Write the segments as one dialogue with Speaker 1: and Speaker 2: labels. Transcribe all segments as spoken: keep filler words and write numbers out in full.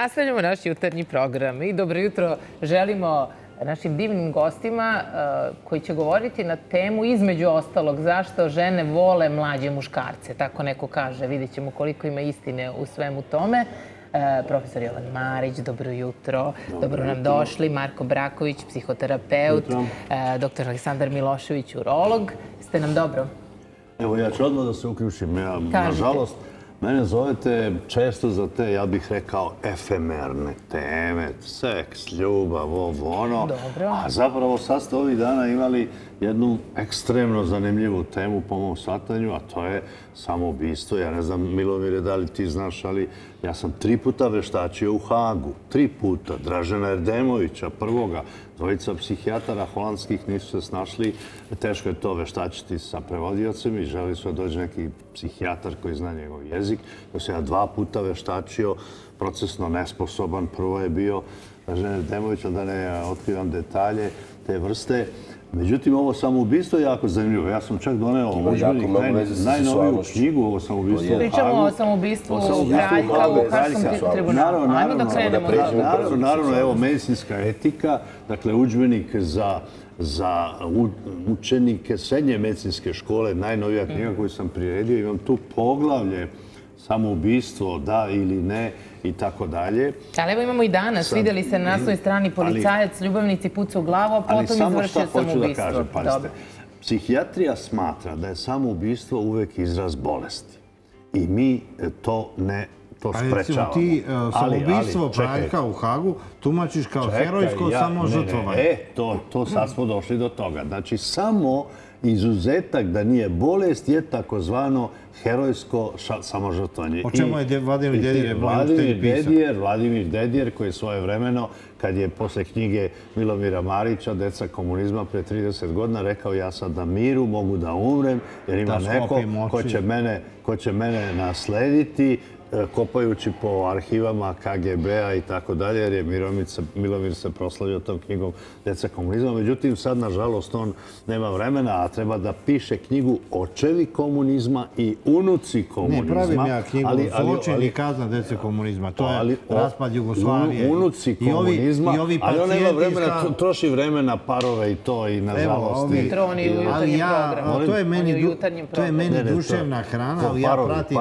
Speaker 1: Nastavljamo naš jutarnji program i dobro jutro želimo našim divnim gostima koji će govoriti na temu između ostalog zašto žene vole mlađe muškarce. Tako neko kaže, vidjet ćemo koliko ima istine u svemu tome. Profesor Jovan Marić, dobro jutro. Dobro nam došli. Marko Braković, psihoterapeut. Doktor Aleksandar Milošević, urolog. Ste nam dobro?
Speaker 2: Evo, ja ću odmah da se uključim. Ja, nažalost, mene zovete često za te, ja bih rekao, efemerne teme, seks, ljubav, ovo, ono.
Speaker 1: Dobro.
Speaker 2: A zapravo sad ste ovih dana imali jednu ekstremno zanimljivu temu po mom shvatanju, a to je samoubistvo. Ja ne znam, Milomire, da li ti znaš, ali ja sam tri puta veštačio u Hagu. Tri puta. Dražena Erdemovića, prvoga. Dvojica psihijatara holandskih nisu se snašli. Teško je to veštačiti sa prevodiocem i želi su da dođe neki psihijatar koji zna njegov jezik. To sam ja dva puta veštačio, procesno nesposoban. Prvo je bio Dražena Erdemović, da ne otkrivam detalje te vrste. Međutim, ovo samoubistvo je jako zanimljivo. Ja sam čak doneo udžbenik, najnoviju knjigu, ovo samoubistvo u Hagu.
Speaker 1: Pričamo o samoubistvu Praljka u Haškom tribunalu. Ajmo da krenemo.
Speaker 2: Naravno, evo, medicinska etika, dakle, udžbenik za učenike srednje medicinske škole, najnovija knjiga koju sam priredio. Imam tu poglavlje samoubistvo, da ili ne, i tako dalje.
Speaker 1: Ali evo imamo i danas. Vidjeli ste na naslovnoj strani policajac, ljubavnici puca u glavu, a potom izvršio samoubistvo.
Speaker 2: Ali samo šta hoću da kažem, pazite. Psihijatrija smatra da je samoubistvo uvek izraz bolesti. I mi to ne to sprečavamo.
Speaker 3: A recimo ti samoubistvo Praljka u Hagu tumačiš kao herojsko samožrtvovanje.
Speaker 2: E, to sad smo došli do toga. Znači, samo izuzetak da nije bolest je takozvano herojsko samožrtvovanje.
Speaker 3: O čemu je Vladimir Dedijer
Speaker 2: pisao? Vladimir Dedijer, koji je svoje vremeno, kad je posle knjige Milomira Marića, Deca komunizma, pre trideset godina, rekao ja sad na miru mogu da umrem, jer ima neko ko će mene naslediti, kopajući po arhivama K G B-a i tako dalje, jer je Milomir se proslavio tom knjigom Deca komunizma. Međutim, sad, nažalost, on nema vremena, a treba da piše knjigu Očevi komunizma i unuci komunizma.
Speaker 3: Ne, pravim ja knjigu Zločin i kazna dece komunizma. To je raspad Jugoslavije.
Speaker 2: Unuci komunizma, ali on nema vremena, troši vreme na parove i to i nažalost.
Speaker 3: To je meni duševna hrana, ali ja pratim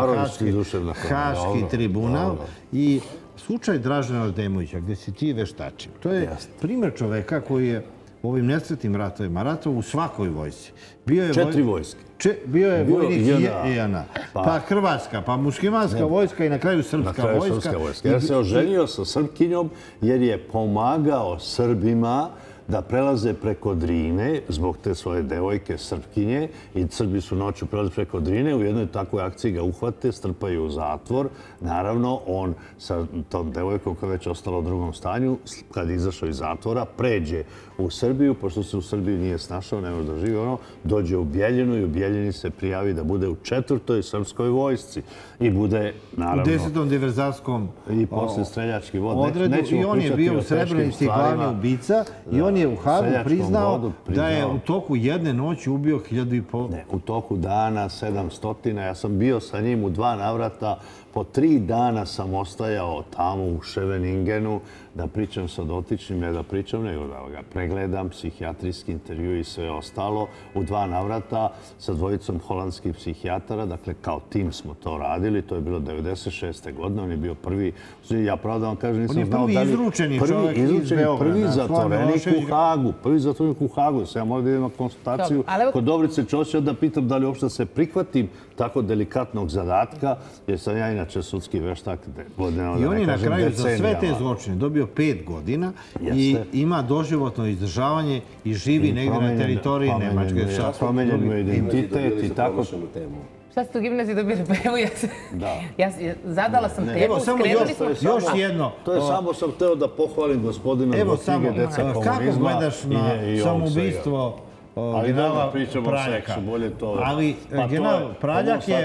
Speaker 3: Haški tribunal i slučaj Dražena Erdemovića, gdje si ti veštačio. To je primjer čoveka koji je u ovim nesretnim ratovima ratovao u svakoj vojsci.
Speaker 2: Četiri vojske.
Speaker 3: Bio je vojnik J N A, pa Hrvatska, pa muslimanska vojska i na kraju srpska vojska.
Speaker 2: Ja se oženio sa Srpkinjom jer je pomagao Srbima da prelaze preko Drine zbog te svoje devojke Srpkinje i Srbi su noću prelaze preko Drine. U jednoj takvoj akciji ga uhvate, strpaju u zatvor. Naravno, on sa tom devojkom koja je već ostala u drugom stanju, kad je izašao iz zatvora, pređe u Srbiju, pošto se u Srbiji nije snašao, ne može da živi ono, dođe u Bjeljinu i u Bjeljini se prijavi da bude u četvrtoj srpskoj vojsci. I bude, naravno...
Speaker 3: U desetom diverzarskom
Speaker 2: i posle streljački vod.
Speaker 3: Odredu. I on je bio u Srebrenici glavni ubica i on je u Hagu priznao da je u toku jedne noći ubio hiljadu i pol.
Speaker 2: Ne, u toku dana sedamstotina. Ja sam bio sa njim u dva navrata. Po tri dana sam ostajao tamo u Scheveningenu da pričam sa dotičnim, ne da pričam, nego da ga pregledam, psihijatrijski intervju i sve ostalo. U dva navrata sa dvojicom holandskih psihijatara, dakle kao tim smo to radili. To je bilo devedeset šeste godine, on je bio prvi. Ja pravo da vam kažem, nisam znao da li...
Speaker 3: On je prvi izručeni čovjek iz Beograda.
Speaker 2: Prvi zatvorenik u Hagu. Prvi zatvorenik u Hagu. Sad ja moram da idem na konsultaciju kod Dobrice Ćosića da pitam da li uopšte se prihvatim tako delikatnog zadatka, jer sam ja inače sudski veštak godinama,
Speaker 3: I
Speaker 2: da
Speaker 3: on
Speaker 2: ne
Speaker 3: je na
Speaker 2: kažem
Speaker 3: kraju za sve te
Speaker 2: decenijama.
Speaker 3: zločine dobio pet godina i ima doživotno izdržavanje i živi negdje na teritoriji Nemačke.
Speaker 2: Promenjen mu je identitet i tako.
Speaker 1: Šta ste u gimnaziji dobili? Pa evo ja se... Zadala sam temu,
Speaker 3: Evo, samo još jedno.
Speaker 2: To je samo sam hteo da pohvalim gospodina zbog knjige Deca komunizma.
Speaker 3: Kako gledaš na samoubistvo generala Praljaka? Ali general Praljak je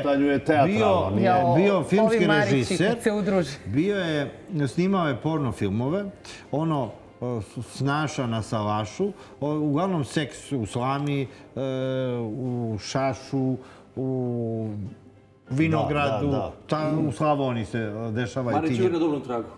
Speaker 3: bio filmski režiser, bio je, snimao je porno filmove, ono Snaša na Salašu, uglavnom seks u slami, u šašu, u Vinogradu, u Slavoniji se dešava i ti.
Speaker 4: Marić je na dobrom tragu.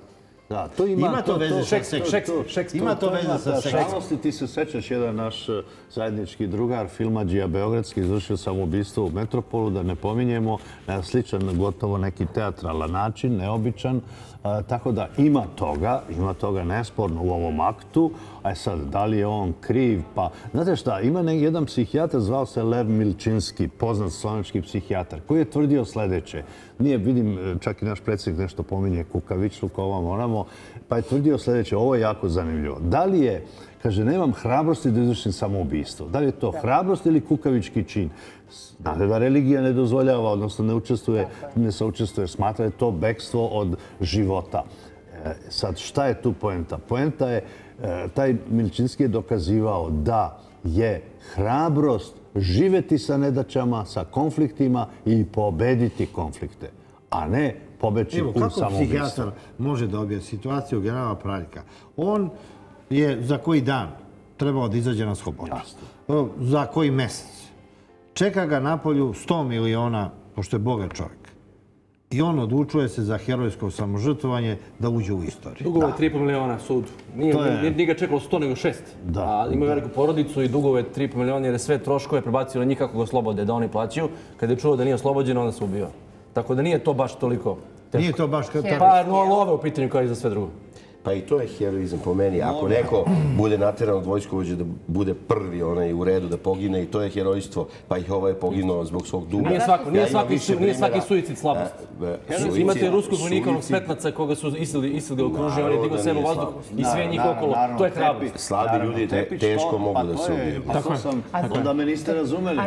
Speaker 2: Da, to ima,
Speaker 3: ima to veze sa seksom. Ima to veze sa seksom.
Speaker 2: Ti se sećaš, jedan naš zajednički drugar, filmadžija beogradski, izvršio samoubistvo u Metropolu, da ne pominjemo, na sličan, gotovo neki teatralan način, neobičan. Tako da ima toga, ima toga nesporno u ovom aktu. A sad, da li je on kriv? Pa, znate šta, ima jedan psihijatar, zvao se Lev Milčinski, poznat slovenski psihijatar, koji je tvrdio sledeće. Nije, vidim, čak i naš predsjednik nešto pominje kukavičluk, ovo moramo, pa je tvrdio sledeće, ovo je jako zanimljivo. Da li je, kaže, nemam hrabrosti da izvršim samoubistvo. Da li je to hrabrost ili kukavički čin? Znate da religija ne dozvoljava, odnosno ne učestvuje, ne saučestvuje, smatra je to bekstvo od života. Sad, šta je tu poenta? Poenta je, taj Milčinski je dokazivao da je hrabrost živeti sa nedaćama, sa konfliktima i pobediti konflikte, a ne pobeći u samoubistvo.
Speaker 3: Kako psihijatar može da objasni situaciju generala Praljka? On je za koji dan trebao da izađe na slobodu. Za koji mesec. Čeka ga napolju sto miliona, pošto je bogat čovjek. I on odlučuje se za herojsko samožrtvovanje da uđe u istoriju.
Speaker 4: Dugove tri i po miliona sudu. Nije ga čekalo sto nego šest. Ima veliku porodicu i dugove tri i po miliona jer je sve troškove prebacio na njih kako ga oslobode, da oni plaćaju. Kada je čuo da nije oslobođen, onda se ubio. Tako da nije to baš toliko teško.
Speaker 3: Nije to baš tako.
Speaker 4: Pa love u pitanju kao i za sve drugo.
Speaker 5: Pa i to je heroizam po meni. Ako neko bude nateran od vojskovođe da bude prvi onaj u redu da pogine i to je herojstvo, pa i ovo je poginuo zbog svog duga.
Speaker 4: Nije svaki suicid slabost. Imate ruskog vojnika, onog Svetnaca koga su Isil ga okružili, on je digao sebe u vazduh i sve njih okolo. To je hrabrost.
Speaker 5: Slabi ljudi teško mogu da se ubiju.
Speaker 2: Tako sam, onda me niste razumeli.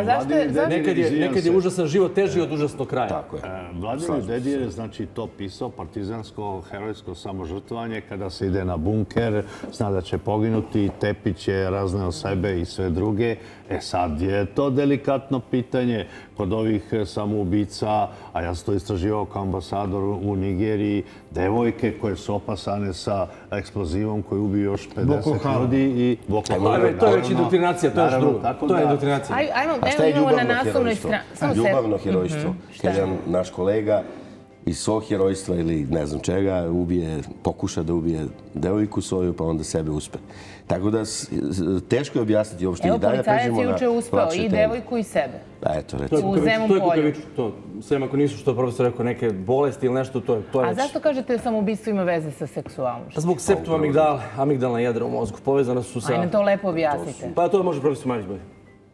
Speaker 4: Nekad je užasan život teži od užasnog kraja.
Speaker 5: Tako je.
Speaker 2: Vladimir Dedijer je znači to pisao, partizansko, herojsko samožrtvovanje, kada se ide na bunker, zna da će poginuti, Tepić je razneo sebe i sve druge. E sad je to delikatno pitanje kod ovih samoubica, a ja sam to istraživao kao ambasador u Nigeriji, devojke koje su opasane sa eksplozivom koji ubiju još pedeset ljudi i Boko Haram.
Speaker 4: To je već indoktrinacija, to je drugo. To je indoktrinacija.
Speaker 5: A šta je ljubavno herojstvo? Ljubavno herojstvo. Kaže naš kolega, iz svog herojstva ili ne znam čega ubije, pokuša da ubije devojku svoju, pa onda sebe uspe. Tako da teško je objasniti uopšte i dalje pređemo na
Speaker 1: plaće teme. Evo, policajac je juče uspeo i devojku i sebe.
Speaker 5: Eto, recimo.
Speaker 1: U Zemun polju.
Speaker 4: To je kukavičko. Sve ako nisu, što profesor rekao, neke bolesti ili nešto, to je već...
Speaker 1: A zašto kažete da samoubistvo ima veze sa seksualnošću?
Speaker 4: Zbog septum amigdala, amigdalna jedra u mozgu. Povezana su sa...
Speaker 1: Ajme, to lepo objasnite.
Speaker 4: Pa to može profesor Marić bolje.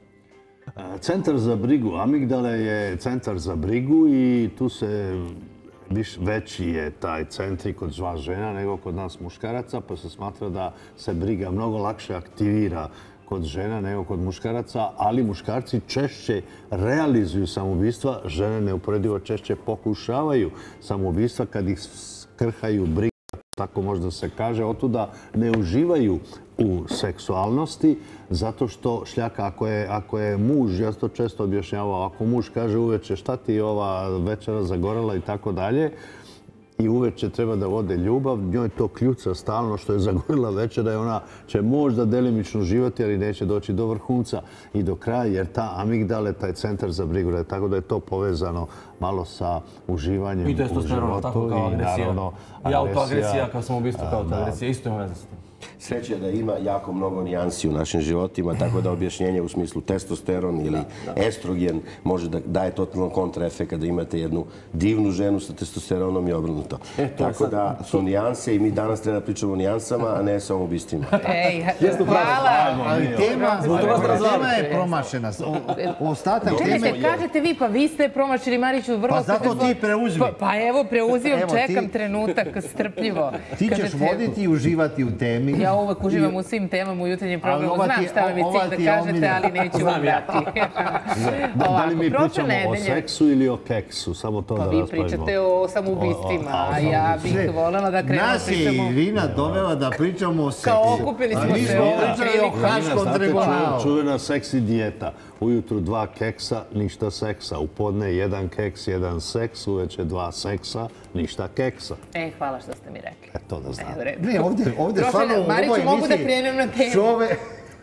Speaker 2: Centar za brigu amigdale je centar za brigu i tu se veći je taj centri kod vas žena nego kod nas muškaraca, pa se smatra da se briga mnogo lakše aktivira kod žena nego kod muškaraca, ali muškarci češće realizuju samoubistva, žene neuporedivo češće pokušavaju samoubistva kad ih skrhaju briga, tako možda se kaže, otuda ne uživaju u seksualnosti, zato što šljaka, ako je, ako je muž, ja to često objašnjavao, ako muž kaže uveče šta ti ova večera zagorela i tako dalje, i uveče treba da vode ljubav, njoj to kljuca stalno što je zagorila večera i ona će možda delimično živati, ali neće doći do vrhunca i do kraja, jer ta amigdala je taj centar za brigu, tako da je to povezano malo sa uživanjem u životu.
Speaker 4: I testosteron, tako kao agresija. I autoagresija kao samoubistvo, kao autoagresija, isto ima veze s tim.
Speaker 5: Sreća je da ima jako mnogo nijansi u našim životima, tako da objašnjenje u smislu testosteron ili estrogen može da daje totalno kontraefekt da imate jednu divnu ženu sa testosteronom i obrnuto. Tako da su nijanse i mi danas treba da pričamo o nijansama, a ne samo o ubistvima.
Speaker 1: Ej, hvala!
Speaker 3: Ali tema je promašena. Ostatak teme...
Speaker 1: Čekajte, kažete vi, pa vi ste promašili, Mariću, vrlo...
Speaker 3: Pa zato ti preuzmi.
Speaker 1: Pa evo, preuzimam, čekam trenutak, strpljivo.
Speaker 3: Ti ćeš voditi i uživati u temi.
Speaker 1: Ja uvek uživam u svim temama u jutarnjem programu. Znam šta vam je cilj da kažete, ali neću vam dati.
Speaker 2: Da li mi pričamo o seksu ili o keksu? Samo to da raspravimo.
Speaker 1: Pa vi pričate o samoubistvima, a ja bih voljela da krenemo pričamo...
Speaker 3: Nas je Irina dovela da pričamo o seksu.
Speaker 1: Kao okupili smo se.
Speaker 3: Mi smo pričali o haškom tribunalu.
Speaker 2: Čuvena seksi dijeta. Ujutru dva keksa, ništa seksa. U podne jedan keks, jedan seks. Uveče dva seksa, ništa keksa.
Speaker 1: E, hvala što ste mi rekli.
Speaker 2: E, to da znam.
Speaker 3: Ne, ovdje stvarno u ovoj emisiji
Speaker 1: mogu da krenem na temu.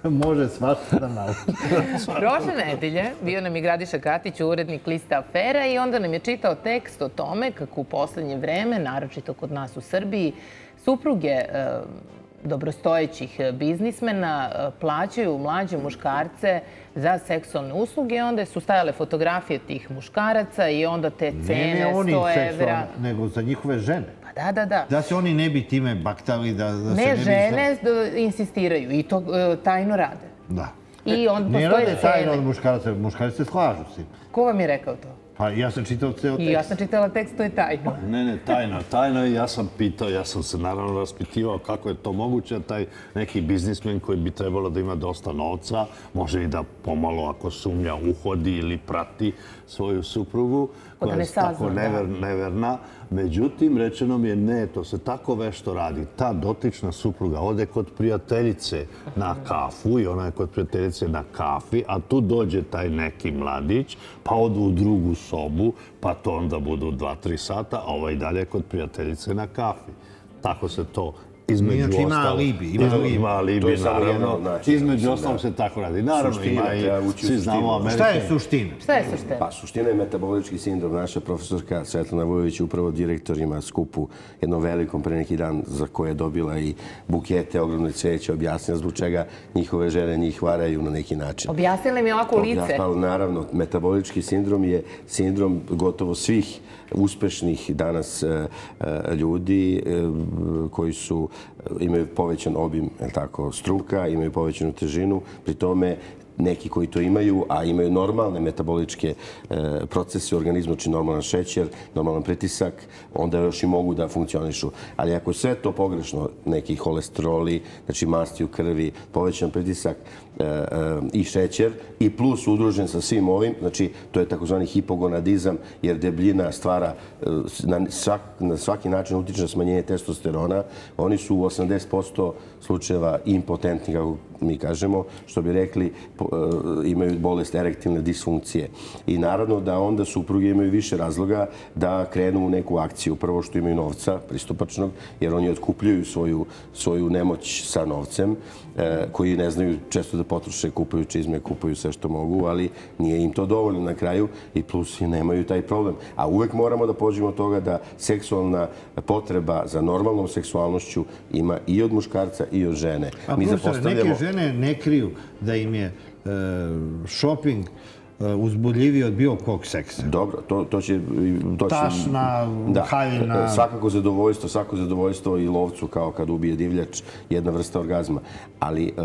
Speaker 3: može svašta da nauči.
Speaker 1: Prošle nedelje bio nam je Gradiša Katić, urednik lista Afera, i onda nam je čitao tekst o tome kako u poslednje vreme, naročito kod nas u Srbiji, supruge dobrostojećih biznismena plaćaju mlađe muškarce za seksualne usluge. Onda su stajale fotografije tih muškaraca i onda te cene sto evra.
Speaker 3: Ne, ne oni seksualne, nego za njihove žene.
Speaker 1: Pa da, da, da.
Speaker 3: Da se oni ne bi time baktali, da se ne bi...
Speaker 1: Ne, žene insistiraju i to tajno rade.
Speaker 3: Da.
Speaker 1: I on
Speaker 3: ne rade tajno od muškaraca, muškarci se slažu s tim.
Speaker 1: Ko vam je rekao to?
Speaker 3: Pa ja sam čitao ceo tekst.
Speaker 1: I ja sam čitala tekst, to je tajno.
Speaker 2: Ne, ne, tajno. Tajno i ja sam pitao, ja sam se naravno raspitivao kako je to moguće, taj neki biznismen koji bi trebalo da ima dosta novca, može i da pomalo, ako sumnja, uhodi ili prati svoju suprugu, koja je tako neverna. Međutim, rečeno mi je ne, to se tako vešto radi. Ta dotična supruga ode kod prijateljice na kafu i ona je kod prijateljice na kafi, a tu dođe taj neki mladić, pa odu u drugu sobu, pa to onda budu dva, tri sata, a ovaj dalje kod prijateljice na kafi. Tako se to između ostalog...
Speaker 3: Ima alibi.
Speaker 2: Ima alibi, naravno. Između ostalog se tako radi. Naravno, ima i svi znamo Amerike.
Speaker 3: Šta je suština?
Speaker 1: Šta je suština?
Speaker 5: Pa, suština je metabolički sindrom. Naša profesorka Svetlana Vujović je upravo direktor, ima skupu jednom velikom pre neki dan za koje je dobila i bukete, ogromne cveće, objasnila zbog čega njihove žene njih varaju na neki način.
Speaker 1: Objasnila mi ovako u lice.
Speaker 5: Pa, naravno, metabolički sindrom je sindrom gotovo svih uspešnih danas ljudi koji su imaju povećan obim struka, imaju povećanu težinu, pri tome neki koji to imaju, a imaju normalne metaboličke procese u organizmu, znači normalan šećer, normalan pritisak, onda još i mogu da funkcionišu. Ali ako je sve to pogrešno, neki holesteroli, znači masti u krvi, povećan pritisak i šećer, i plus udružen sa svim ovim, znači to je takozvani hipogonadizam, jer debljina stvara na svaki način utiče na smanjenje testosterona, oni su u osamdeset posto slučajeva impotentni, kako mi kažemo, što bi rekli, imaju bolest erektilne disfunkcije. I naravno da onda supruge imaju više razloga da krenu u neku akciju. Prvo što imaju novca pristupačnog, jer oni otkupljuju svoju nemoć sa novcem, koji ne znaju često da potroše, kupuju čizme, kupuju sve što mogu, ali nije im to dovoljno na kraju i plus i nemaju taj problem. A uvek moramo da pođemo od toga da seksualna potreba za normalnom seksualnošću ima i od muškarca i od žene.
Speaker 3: A profesor, neke žene ne kriju da im je shopping uzbudljiviji od bilo kog seksa.
Speaker 5: Dobro, to će...
Speaker 3: Tašna, haljina...
Speaker 5: Svakako zadovoljstvo, svako zadovoljstvo i lovcu kao kad ubije divljač, jedna vrsta orgazma. Ali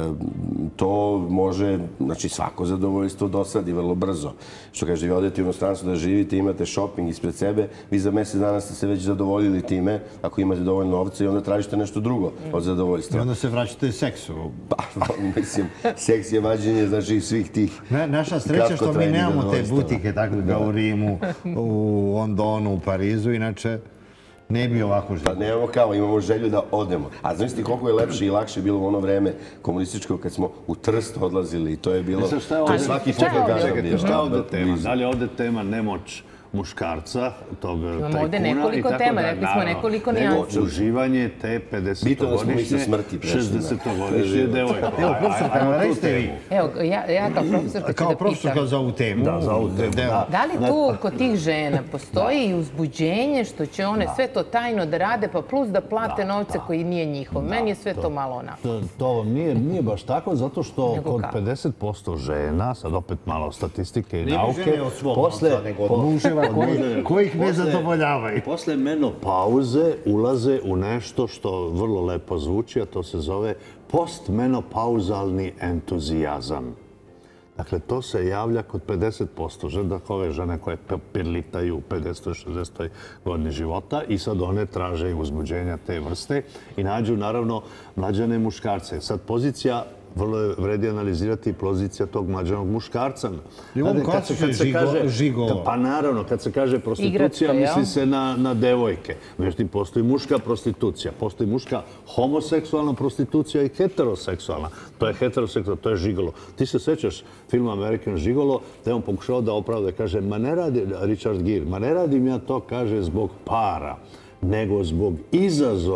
Speaker 5: to može, znači svako zadovoljstvo dosadi vrlo brzo. Što kaže, vi odete u inostranstvo da živite, imate shopping ispred sebe, vi za mesec dana ste se već zadovoljili time, ako imate dovoljno novca, i onda tražite nešto drugo od zadovoljstva.
Speaker 3: I onda se vraćate seksu.
Speaker 5: Pa, mislim, seks je vađenje, znači, svih tih...
Speaker 3: Naša sreća što mi nemamo te butike, tako da u Rimu, u Londonu, u Parizu, inače ne bi ovako želio.
Speaker 5: Pa nemamo kao, imamo želju da odemo. A zamislite koliko je lepše i lakše bilo u ono vreme komunističko kad smo u Trst odlazili i to je bilo...
Speaker 2: To je svaki put odgažan. Šta je ovde tema? Da li je ovde tema nemoć muškarca, tog tajkuna?
Speaker 1: Ovde nekoliko tema, rekli smo nekoliko nijansi.
Speaker 2: Uživanje te pedesetogodišnje, šezdesetogodišnje devojke.
Speaker 3: Evo, profesor, kada recite vi.
Speaker 1: Evo, ja kao profesorka ću da pitam.
Speaker 3: Kao profesorka za ovu temu.
Speaker 2: Da, za ovu temu.
Speaker 1: Da li tu kod tih žena postoji i uzbuđenje što će one sve to tajno da rade, pa plus da plate novce koji nije njihov? Meni je sve to malo onako.
Speaker 2: To nije baš tako, zato što kod pedeset posto žena, sad opet malo statistike i nauke,
Speaker 3: ne bi žene od svog novca, nego od muževa koji ih ne zadovoljavaju.
Speaker 2: Posle menopauze ulaze u nešto što vrlo lepo zvuči, a to se zove postmenopauzalni entuzijazam. Dakle, to se javlja kod pedeset posto žena, ove žene koje pirlitaju u pedesetoj šezdesetoj godini života i sad one traže uzbuđenja te vrste i nađu, naravno, mlađane muškarce. Sad, pozicija vrlo je vredi analizirati pozicija tog mlađanog muškarca.
Speaker 3: I on kad se kaže žigolo.
Speaker 2: Pa naravno, kad se kaže prostitucija, misli se na devojke. Međutim, postoji muška prostitucija. Postoji muška homoseksualna prostitucija i heteroseksualna. To je heteroseksualna, to je žigolo. Ti se sećaš filma American Žigolo, da je on pokušao da opravda, kaže, ma ne radi, Richard Gere, ma ne radim ja to, kaže, zbog para, nego zbog izazova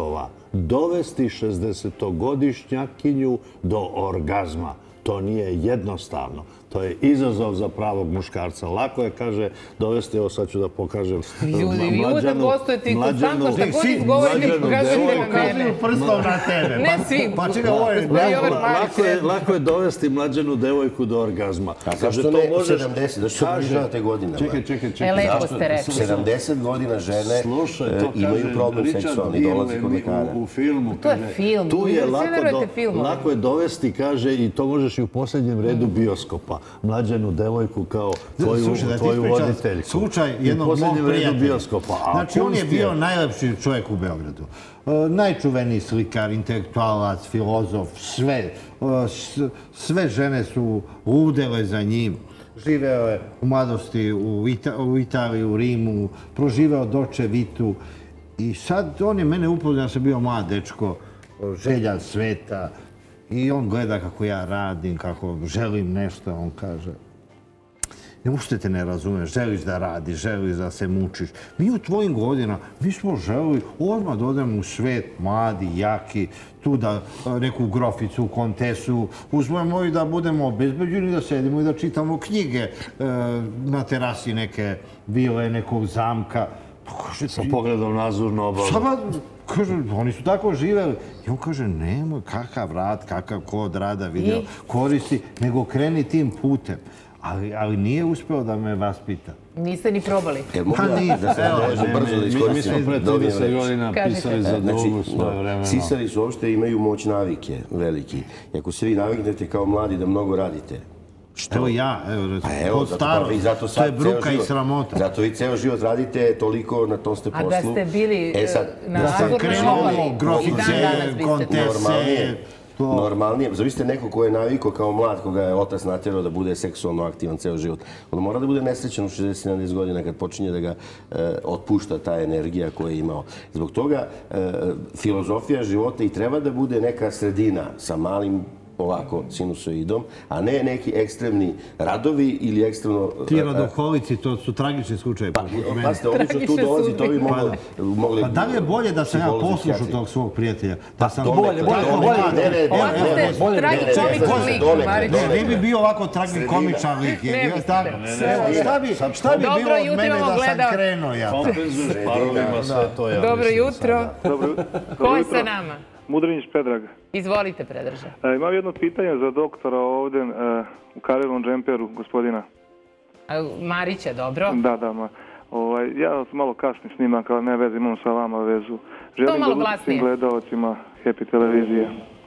Speaker 2: dovesti šezdesetogodišnjakinju do orgazma. To nije jednostavno. To je izazov za pravog muškarca. Lako je, kaže, dovesti, evo sad ću da pokažem,
Speaker 1: Ljudi, vi uvijek gostujete i konstantno šta god izgovorite, pokažete na mene.
Speaker 3: Prstom na tebe.
Speaker 1: Ne svi.
Speaker 3: Pa čekaj, ovo je...
Speaker 2: Lako je dovesti mlađenu devojku do orgazma.
Speaker 5: A zašto ne sedamdeset? Zašto se bližava te godine?
Speaker 2: Čekaj, čekaj, čekaj.
Speaker 1: E, lepo ste rekli.
Speaker 5: sedamdeset godina žene imaju problem seksualni, dolazi kod ljekara.
Speaker 2: U filmu.
Speaker 1: To je film.
Speaker 2: Tu je
Speaker 1: lako,
Speaker 2: lako je dovesti, kaže, i to možeš i u posljednjem redu bioskopa. Mlađenu devojku kao tvoju voditeljku.
Speaker 3: Slučaj jednog mog prijatelja. Znači, on je bio najlepši čovjek u Beogradu. Najčuveniji slikar, intelektualac, filozof, sve. Sve žene su ludele za njim. Živeo je u mladosti u Italiji, u Rimu, proživeo Dolce Vitu. I sad on je mene upoznao, ja sam bio mlad dečko, željan sveta. I on gleda kako ja radim, kako želim nešto, on kaže ne ušte te ne razumeš, želiš da radiš, želiš da se mučiš. Mi u tvojim godinama, mi smo želili odmah da odemo u svet, mladi, jaki, tu da neku groficu, kontesu, uzmemo i da budemo obezbeđeni, da sedimo i da čitamo knjige na terasi neke vile, nekog zamka.
Speaker 2: Sa pogledom nazorno obavno.
Speaker 3: Kaže, oni su tako živeli. I on kaže, nemoj, kakav rad, kakav kod rada video koristi, nego kreni tim putem. Ali nije uspeo da me vaspita.
Speaker 1: Niste ni probali.
Speaker 3: Pa nije.
Speaker 2: Mi smo pre trideset godina pisali za Dugu svoje vremena.
Speaker 5: Sisari su uopšte imaju moć navike veliki. I ako se vi naviknete kao mladi da mnogo radite,
Speaker 3: Evo ja, evo, od staro, to je bruka i sramota.
Speaker 5: Zato vi ceo život radite toliko na tom ste poslu.
Speaker 1: A da ste bili na
Speaker 3: da sam krenuo grofice, kontese,
Speaker 5: normalnije. Zavisite neko ko je navikao kao mlad, koga je otac natjerao da bude seksualno aktivan ceo život. On mora da bude nesrećan u šezdeset sedamdeset godina kad počinje da ga otpušta ta energija koju je imao. Zbog toga filozofija života i treba da bude neka sredina sa malim ovako sinusoidom, a ne neki ekstremni radovi ili ekstremno...
Speaker 3: Ti radoholici, to su tragični slučaje.
Speaker 5: Pa ste obično tu dolazi, to bi mogli...
Speaker 3: Pa da li je bolje da sam ja poslušao tog svog prijatelja? Da sam
Speaker 5: bolje, bolje, bolje.
Speaker 1: Ovako ste tragikomičan lik, Marić.
Speaker 3: Ne bi bio ovako tragikomičan lik. Šta bi bilo od mene da sam krenuo ja?
Speaker 1: Dobro jutro. Ko je sa nama?
Speaker 6: Mudrinić Predrag.
Speaker 1: Izvolite, Predraže.
Speaker 6: Imam jedno pitanje za doktora ovdje u Karelom džemperu, gospodina.
Speaker 1: Marića, dobro?
Speaker 6: Da, da. Ja sam malo kasni snimam, kao ne veze, imam sa vama vezu.
Speaker 1: To malo glasnije.
Speaker 6: Želim da gledalcima Happy televizije.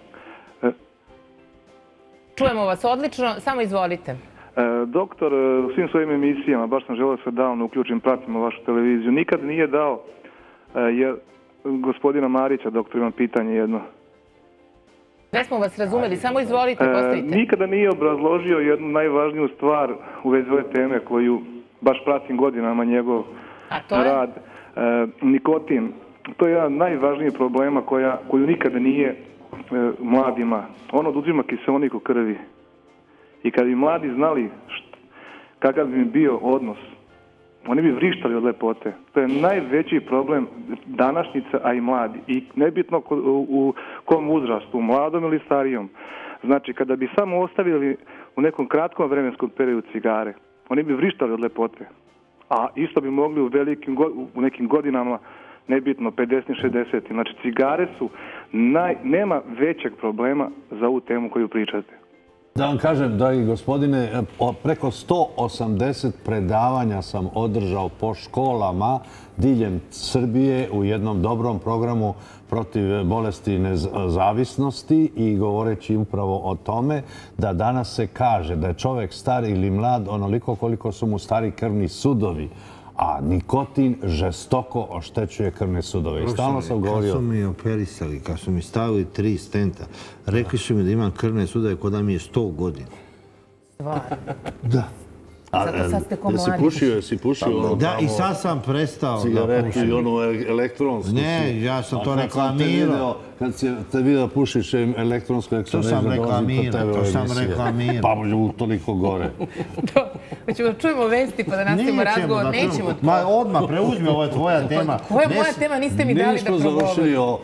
Speaker 1: Čujemo vas odlično, samo izvolite.
Speaker 6: Doktor, u svim svojim emisijama, baš sam želeo se davno uključim, pratimo vašu televiziju, nikad nije dao gospodina Marića, doktor, imam pitanje jedno.
Speaker 1: Ne smo vas razumeli, samo izvolite, postavite.
Speaker 6: Nikada nije obrazložio jednu najvažniju stvar u vezi ove teme koju baš pratim godinama njegov rad. Nikotin. To je jedan najvažnijih problema koju nikada nije mladima. On oduzima kiseonik u krvi. I kad bi mladi znali kakav bi bio odnos, oni bi vrištali od lepote. To je najveći problem današnjica, a i mladi. I nebitno u kom uzrastu, u mladom ili starijom. Znači, kada bi samo ostavili u nekom kratkom vremenskom periodu cigare, oni bi vrištali od lepote. A isto bi mogli u, velikim, u nekim godinama, nebitno pedeset šezdeset. Znači, cigare su, naj, nema većeg problema za ovu temu koju pričate.
Speaker 2: Da vam kažem, dragi gospodine, preko sto osamdeset predavanja sam održao po školama diljem Srbije u jednom dobrom programu protiv bolesti nezavisnosti i govoreći upravo o tome da danas se kaže da je čovjek star ili mlad onoliko koliko su mu stari krvni sudovi, a nikotin žestoko oštećuje krvne sudove. I stalno sam govorio...
Speaker 3: Kad su mi operisali, kad su mi stavili tri stenta, rekli su mi da imam krvne sudove kod da mi je sto godina.
Speaker 1: Stvarno?
Speaker 3: Da.
Speaker 1: Zato sad ste ko mladi.
Speaker 2: Jesi pušio, jesi pušio ono tamo...
Speaker 3: Da, i sad sam prestao da pušim.
Speaker 2: Cigaretu i ono elektronsku.
Speaker 3: Ne, ja sam to reklamirao.
Speaker 2: Kad te vidio pušiš elektronsku,
Speaker 3: to sam reklamirao, to sam reklamirao.
Speaker 2: Pa možemo toliko gore.
Speaker 1: Hoćemo da čujemo vesti pa da nastavimo razgovor. Nećemo to.
Speaker 3: Ma odmah, preuzmi, ovo je tvoja tema.
Speaker 1: Koja je moja tema? Niste mi dali da progovorim.
Speaker 2: Nismo završili o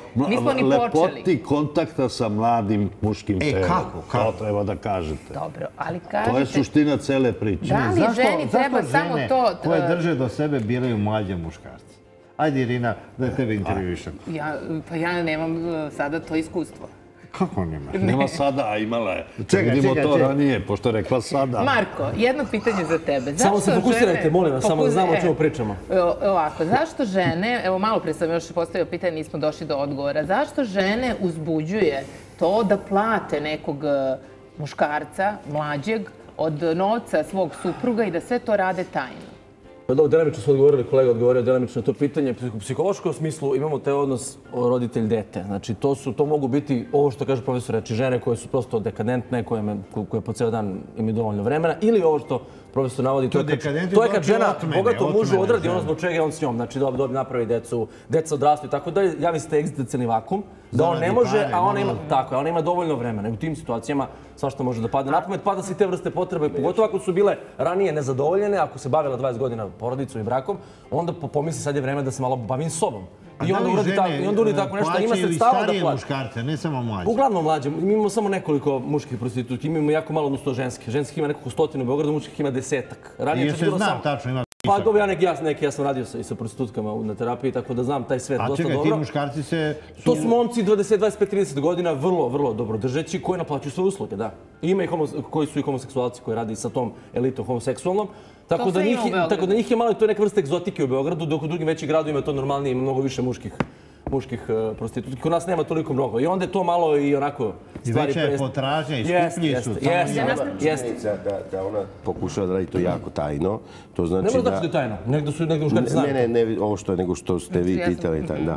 Speaker 2: lepoti kontakta sa mladim muškim telom.
Speaker 3: E, kako?
Speaker 2: To treba da kažete.
Speaker 1: Dobro, ali kažete...
Speaker 2: To je suština cele priče.
Speaker 1: Da li ženi treba samo to...
Speaker 3: Zašto žene koje drže do sebe biraju mlađe muškarce? Ajde, Irina, da tebe intervjušam.
Speaker 1: Pa ja nemam sada to iskustvo.
Speaker 3: Kako nema?
Speaker 2: Nema sada, a imala je.
Speaker 3: Čekaj,
Speaker 2: Vidimo
Speaker 3: čekaj,
Speaker 2: to
Speaker 3: čekaj.
Speaker 2: ranije, pošto je rekla sada.
Speaker 1: Marko, jedno pitanje za tebe.
Speaker 4: Samo se fokusirajte, molim vas, samo da znamo o čemu pričamo.
Speaker 1: Ovako, zašto žene, evo malo pre sam još postavio pitanje, nismo došli do odgovora, zašto žene uzbuđuje to da plate nekog muškarca, mlađeg, od novca svog supruga i da sve to rade tajno?
Speaker 4: Pa dobro, delimično smo odgovorili, kolega odgovorio delimično na to pitanje. U psihološkom smislu imamo taj odnos roditelj-dete. Znači, to su, to mogu biti, ovo što kaže profesor, reči, žene koje su prosto dekadentne, koje, koje po ceo dan imaju dovoljno vremena, ili ovo što profesor navodi, to je kad, to je kad žena bogato mužu odradi ono zbog čega je on s njom. Znači, dobi, dobi napravi decu, deca odrastu i tako dalje. Javi se taj egzistencijalni vakum, da on ne može, a ona ima, tako, ona ima dovoljno vremena. I u tim situacijama svašta može da padne na pamet, pada se i te vrste potrebe, pogotovo ako su bile ranije nezadovoljene, ako se bavila dvadeset godina porodicom i brakom, onda pomisli sad je vreme da se malo bavim sobom. I onda uradi tako, i onda uradi tako nešto, ima sredstava da plaća.
Speaker 3: Plaćaju muškarce, ne samo mlađe.
Speaker 4: Uglavnom mlađe. Mi imamo samo nekoliko muških prostitutki, imamo jako malo odnosno ženske. Ženskih ima nekoliko stotinu u Beogradu, muških ima desetak.
Speaker 3: Jer se znam tačno, ima
Speaker 4: Pa dobro, ja neki, ja, neki, ja sam radio sa, i sa prostitutkama na terapiji, tako da znam taj svet dosta dobro.
Speaker 3: A čekaj, ti muškarci se...
Speaker 4: To su momci dvadeset, dvadeset pet, trideset godina, vrlo, vrlo dobro držeći, koji naplaćuju svoje usluge, da. Ima i homo, koji su i homoseksualci koji radi sa tom elitom homoseksualnom. Tako da, njih, tako da njih je malo, to je neka vrsta egzotike u Beogradu, dok u drugim većim gradovima je to normalnije, ima mnogo više muških muških uh, prostitutki. Kod nas nema toliko mnogo. I onda je to malo i onako stvari...
Speaker 3: I veća je potražnja i skuplji su.
Speaker 5: Jeste. Da ona pokušava da radi to jako tajno. To znači
Speaker 4: ne možda da je tajno. Negdje su negdje muškarci znaju.
Speaker 5: Ne, ne, ne, ovo što je nego što ste vi pitali. Da.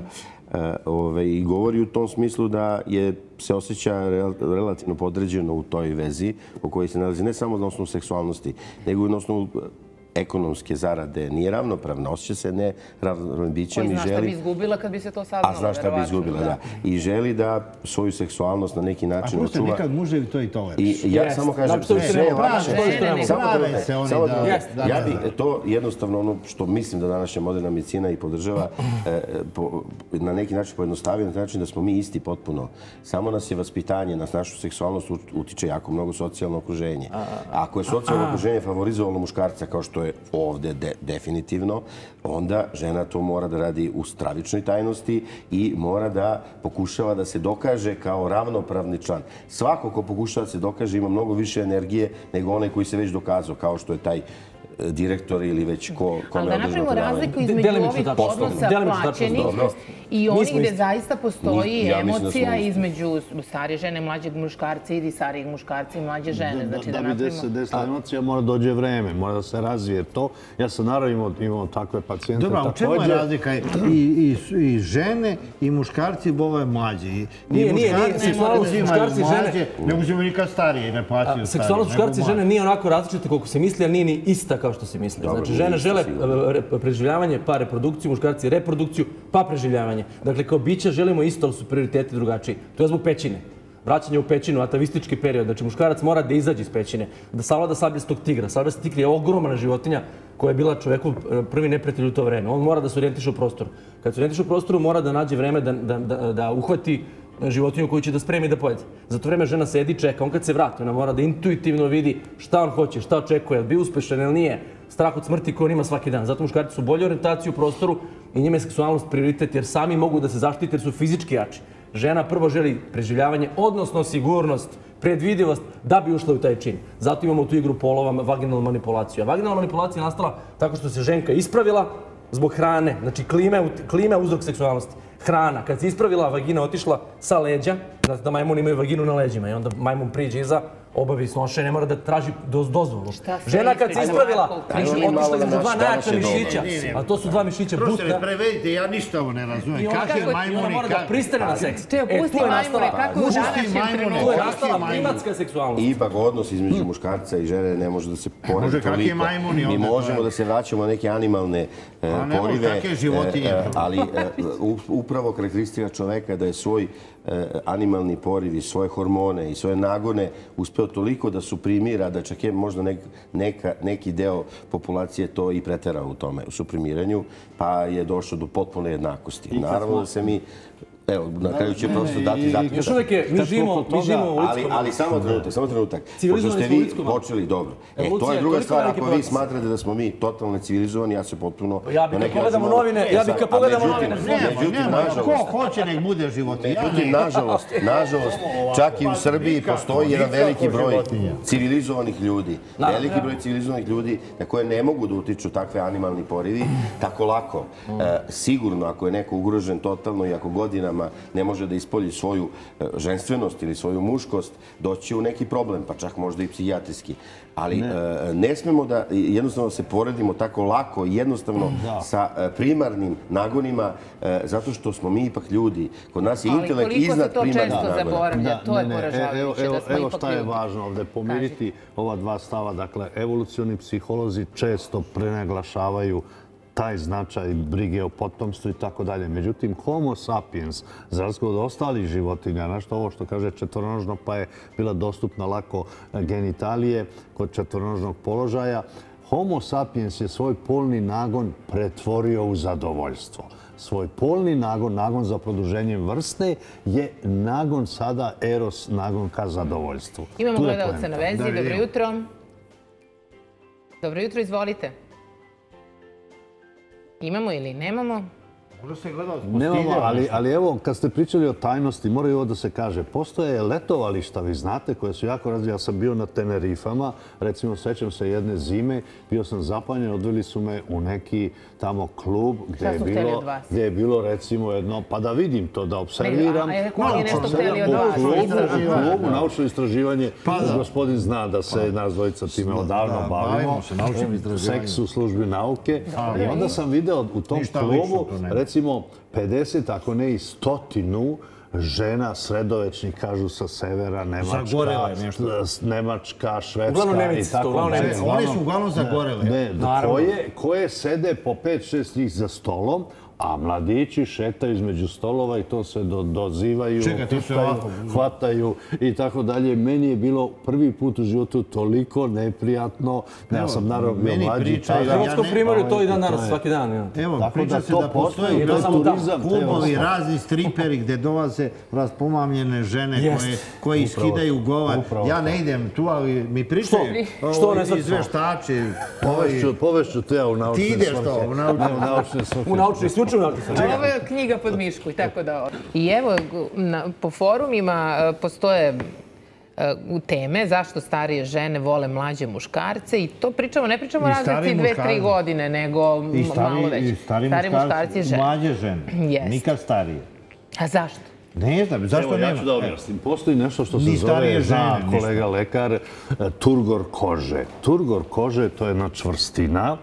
Speaker 5: I govori u tom smislu da je se osjeća relativno podređeno u toj vezi u kojoj se nalazi ne samo na osnovu seksualnosti, nego i na osnovu ekonomske zarade. Nije ravnopravna, osjeća se neravnopravnim bićem i želi...
Speaker 1: Koji zna šta bi izgubila kad bi se to saznalo,
Speaker 5: a zna šta bi izgubila, da. I želi da svoju seksualnost na neki način
Speaker 3: očuva...
Speaker 5: A
Speaker 3: prosto nekad muževi to i toleriš.
Speaker 5: I ja samo kažem, sve je lakše. Samo da... Ja bi to jednostavno ono što mislim da današnja moderna medicina i podržava na neki način pojednostavio, na način da smo mi isti potpuno. Samo nas je vaspitanje, nas našu seksualnost utiče jako mnogo socijalno okruženje. Ako je socijalno okruženje favorizovalo muškarca kao što je ovde definitivno, onda žena to mora da radi u stravičnoj tajnosti i mora da pokušava da se dokaže kao ravnopravni član. Svako ko pokušava da se dokaže ima mnogo više energije nego onaj koji se već dokazao, kao što je taj direktor ili već ko...
Speaker 1: Ali da napravimo razliku između ovih odnosa plaćenih i onih gde zaista postoji emocija između starije žene, mlađeg muškarca ili starijeg muškarca i mlađe žene.
Speaker 2: Da bi desila emocija mora dođe vreme, mora da se razvije to. Ja sam naravno imao takve pacijente također.
Speaker 3: Dobro, u čemu je razlika? I žene i muškarci bove mlađe.
Speaker 4: Nije, nije, nije. Seksualnost muškarci i žene...
Speaker 3: Ne uzimo nikad starije, ne plaćaju starije.
Speaker 4: Seksualnost muškarci i žene nije onako različite koliko se misli, ali nije ni ista kao što se misli. Znači, žene žele preživljavanje, pa reprodukciju, muškarci reprodukciju, pa preživljavanje. Dakle, kao bića želimo isto, ali su prioriteti drugačiji. To je zbog pećine. Vraćanje u pećinu, atavistički period. Znači, muškarac mora da izađe iz pećine, da savlada sabljastog tigra. Sabljastog tigra je ogromna životinja koja je bila čoveku prvi neprijatelj u to vreme. On mora da se orijentiše u prostoru. Kad se orijentiše u prostoru, mora da nađe vreme da, da, da, da uhvati životinju koju će da spremi da pojede. Za to vreme žena sedi i čeka. On kad se vrati, ona mora da intuitivno vidi šta on hoće, šta očekuje, je li bio uspešan ili nije. Strah od smrti koji on ima svaki dan. Zato muškarci su bolje orijentaciji u prostoru i njima je seksualnost prioritet jer sami mogu da se zaštite jer su fizički jači. Žena prvo želi preživljavanje, odnosno sigurnost, predvidivost da bi ušla u taj čin. Zato imamo tu igru polova, vaginalnu manipulaciju. A vaginalna manipulacija je nastala tako što se ženka ispravila zbog hrane. Znači klima je uzrok seksualnosti. Hrana. Kad se ispravila, vagina otišla sa leđa, da majmun imaju vaginu na leđima i onda majmun priđe iza, obavi snošenja, ne mora da traži dozvolu. Žena kad se ispravila, otišla između dva najjača mišića, a to su dva mišića buta.
Speaker 3: Profesore, prevedite, ja ništa ovo ne razumijem. Kaže majmuni...
Speaker 4: I ona mora da pristane na seks.
Speaker 1: To je pusti majmune, kako je u današnjem trenutku.
Speaker 4: To je nastala primatska seksualnost.
Speaker 5: Ipak odnos između muškarca i žene ne može da se poredi
Speaker 3: Može kakvi
Speaker 5: toliko.
Speaker 3: majmuni
Speaker 5: Mi
Speaker 3: onda,
Speaker 5: možemo
Speaker 3: to je-
Speaker 5: da se vraćamo na neke animalne e,
Speaker 3: ne može,
Speaker 5: porive,
Speaker 3: kakve životinje.
Speaker 5: e, e, ali e, u- upravo karakteristika čoveka da je svoj e, animalni poriv i svoje hormone i svoje nagone uspeo toliko da suprimira, da čak je možda nek, neka, neki deo populacije to i preterao u tome, u suprimiranju, pa je došlo do potpune jednakosti. Naravno da se mi... Evo, na kraju će prosto dati zaključak.
Speaker 4: Još uvijek je, mi živimo, mi živimo u
Speaker 5: Ali,
Speaker 4: lidskom...
Speaker 5: ali samo trenutak, samo trenutak. Pošto
Speaker 4: Civilizovani
Speaker 5: ste
Speaker 4: smo u
Speaker 5: vi
Speaker 4: ljudskom-
Speaker 5: počeli dobro. E, to
Speaker 4: Evolucija
Speaker 5: je
Speaker 4: je
Speaker 5: druga
Speaker 4: toliko
Speaker 5: stvar.
Speaker 4: veliki
Speaker 5: Ako vi
Speaker 4: proces.
Speaker 5: smatrate da smo mi totalno civilizovani, ja se potpuno...
Speaker 4: Ja bih
Speaker 5: na
Speaker 4: kad
Speaker 5: neki
Speaker 4: pogledamo
Speaker 5: način moram-
Speaker 4: novine,
Speaker 5: E,
Speaker 4: ja bih
Speaker 5: sad,
Speaker 4: kad
Speaker 5: a
Speaker 4: pogledamo
Speaker 5: međutim-
Speaker 4: novine,
Speaker 5: Međutim,
Speaker 3: Nema, ko
Speaker 5: nažalost,
Speaker 3: hoće nek bude životinja?
Speaker 5: Međutim, nažalost, nažalost, čak i u Srbiji postoji jedan veliki broj civilizovanih ljudi. Veliki broj civilizovanih ljudi na koje ne mogu da utiču takve animalni porivi tako lako. E, sigurno, ako je neko ugrožen totalno i ako godinama ne može da ispolji svoju e, ženstvenost ili svoju muškost, doći u neki problem, pa čak možda i psihijatrijski. Ali ne, e, ne smemo da jednostavno se poredimo tako lako i jednostavno sa e, primarnim nagonima, e, zato što smo mi ipak ljudi. Kod nas je intelekt iznad primarnih
Speaker 1: Ali koliko se to često
Speaker 5: nagona.
Speaker 1: zaboravlja, to je
Speaker 2: Ne, ne,
Speaker 1: poražavajuće
Speaker 2: evo,
Speaker 1: da smo
Speaker 2: evo
Speaker 1: ipak
Speaker 2: šta je
Speaker 1: ljudi.
Speaker 2: važno ovde pomiriti ova dva stava. Dakle, evolucioni psiholozi često prenaglašavaju taj značaj brige o potomstvu i tako dalje. Međutim, homo sapiens, za razliku od ostalih životinja, nešto ovo što kaže četvoronožno, pa je bila dostupna lako genitalije kod četvoronožnog položaja, homo sapiens je svoj polni nagon pretvorio u zadovoljstvo. Svoj polni nagon, nagon za produženjem vrste, je nagon sada eros, nagon ka zadovoljstvu.
Speaker 1: Imamo
Speaker 2: Tu je
Speaker 1: gledalce
Speaker 2: poenta.
Speaker 1: na vezi, dobro jutro. Dobro jutro, izvolite. Imamo ili nemamo?
Speaker 3: Možda se gledao
Speaker 2: Nemamo, ali, ali evo, kad ste pričali o tajnosti, mora i ovo da se kaže. Postoje letovališta, vi znate, koje su jako različite. Ja sam bio na Tenerifama, recimo, sećam se jedne zime, bio sam zapanjen, odveli su me u neki tamo klub gde je bilo, gde je bilo recimo jedno, pa da vidim to, da observiram.
Speaker 1: A je rekao, on je nešto hteli od vas.
Speaker 2: U klubu, naučno istraživanje, gospodin zna da se nas dvojica time odavno bavimo. Seks u službi nauke. I onda sam video u tom klubu, recimo, pedeset, ako ne i stotinu žena sredovečnih, kažu sa severa, Nemačka, Nemačka, Švedska i tako dalje.
Speaker 3: Oni su uglavnom zagorele.
Speaker 2: Ne, koje, koje sede po pet šest njih za stolom, a mladići šetaju između stolova i to se do, dozivaju,
Speaker 3: Čekaj, to se
Speaker 2: tipkaju,
Speaker 3: ovako...
Speaker 2: hvataju i tako dalje. Meni je bilo prvi put u životu toliko neprijatno. Ne, ja sam naravno bio mlađi.
Speaker 4: U Hrvatskom primorju to i dan danas, svaki dan.
Speaker 3: Evo, priča se da postoji klubovi, razni striperi gde dolaze raspomamljene žene koje iskidaju govor. Ja ne idem tu, ali mi pričaju izveštači.
Speaker 2: Povešću te ja u naučne svrhe.
Speaker 3: Ti ideš to u naučne
Speaker 2: svrhe.
Speaker 4: U naučne, isključivo naučne svrhe.
Speaker 1: Ovo je knjiga pod mišku i tako da... I evo, na, po forumima postoje u teme zašto starije žene vole mlađe muškarce i to pričamo, ne pričamo razlici dve, tri godine, nego malo već.
Speaker 3: I stari muškarci i mlađe žene, nikad starije.
Speaker 1: A zašto?
Speaker 3: Ne znam, zašto nema?
Speaker 2: Evo, ja ću da objasnim. Postoji nešto što se zove, zna kolega lekar, turgor kože. Turgor kože to je jedna čvrstina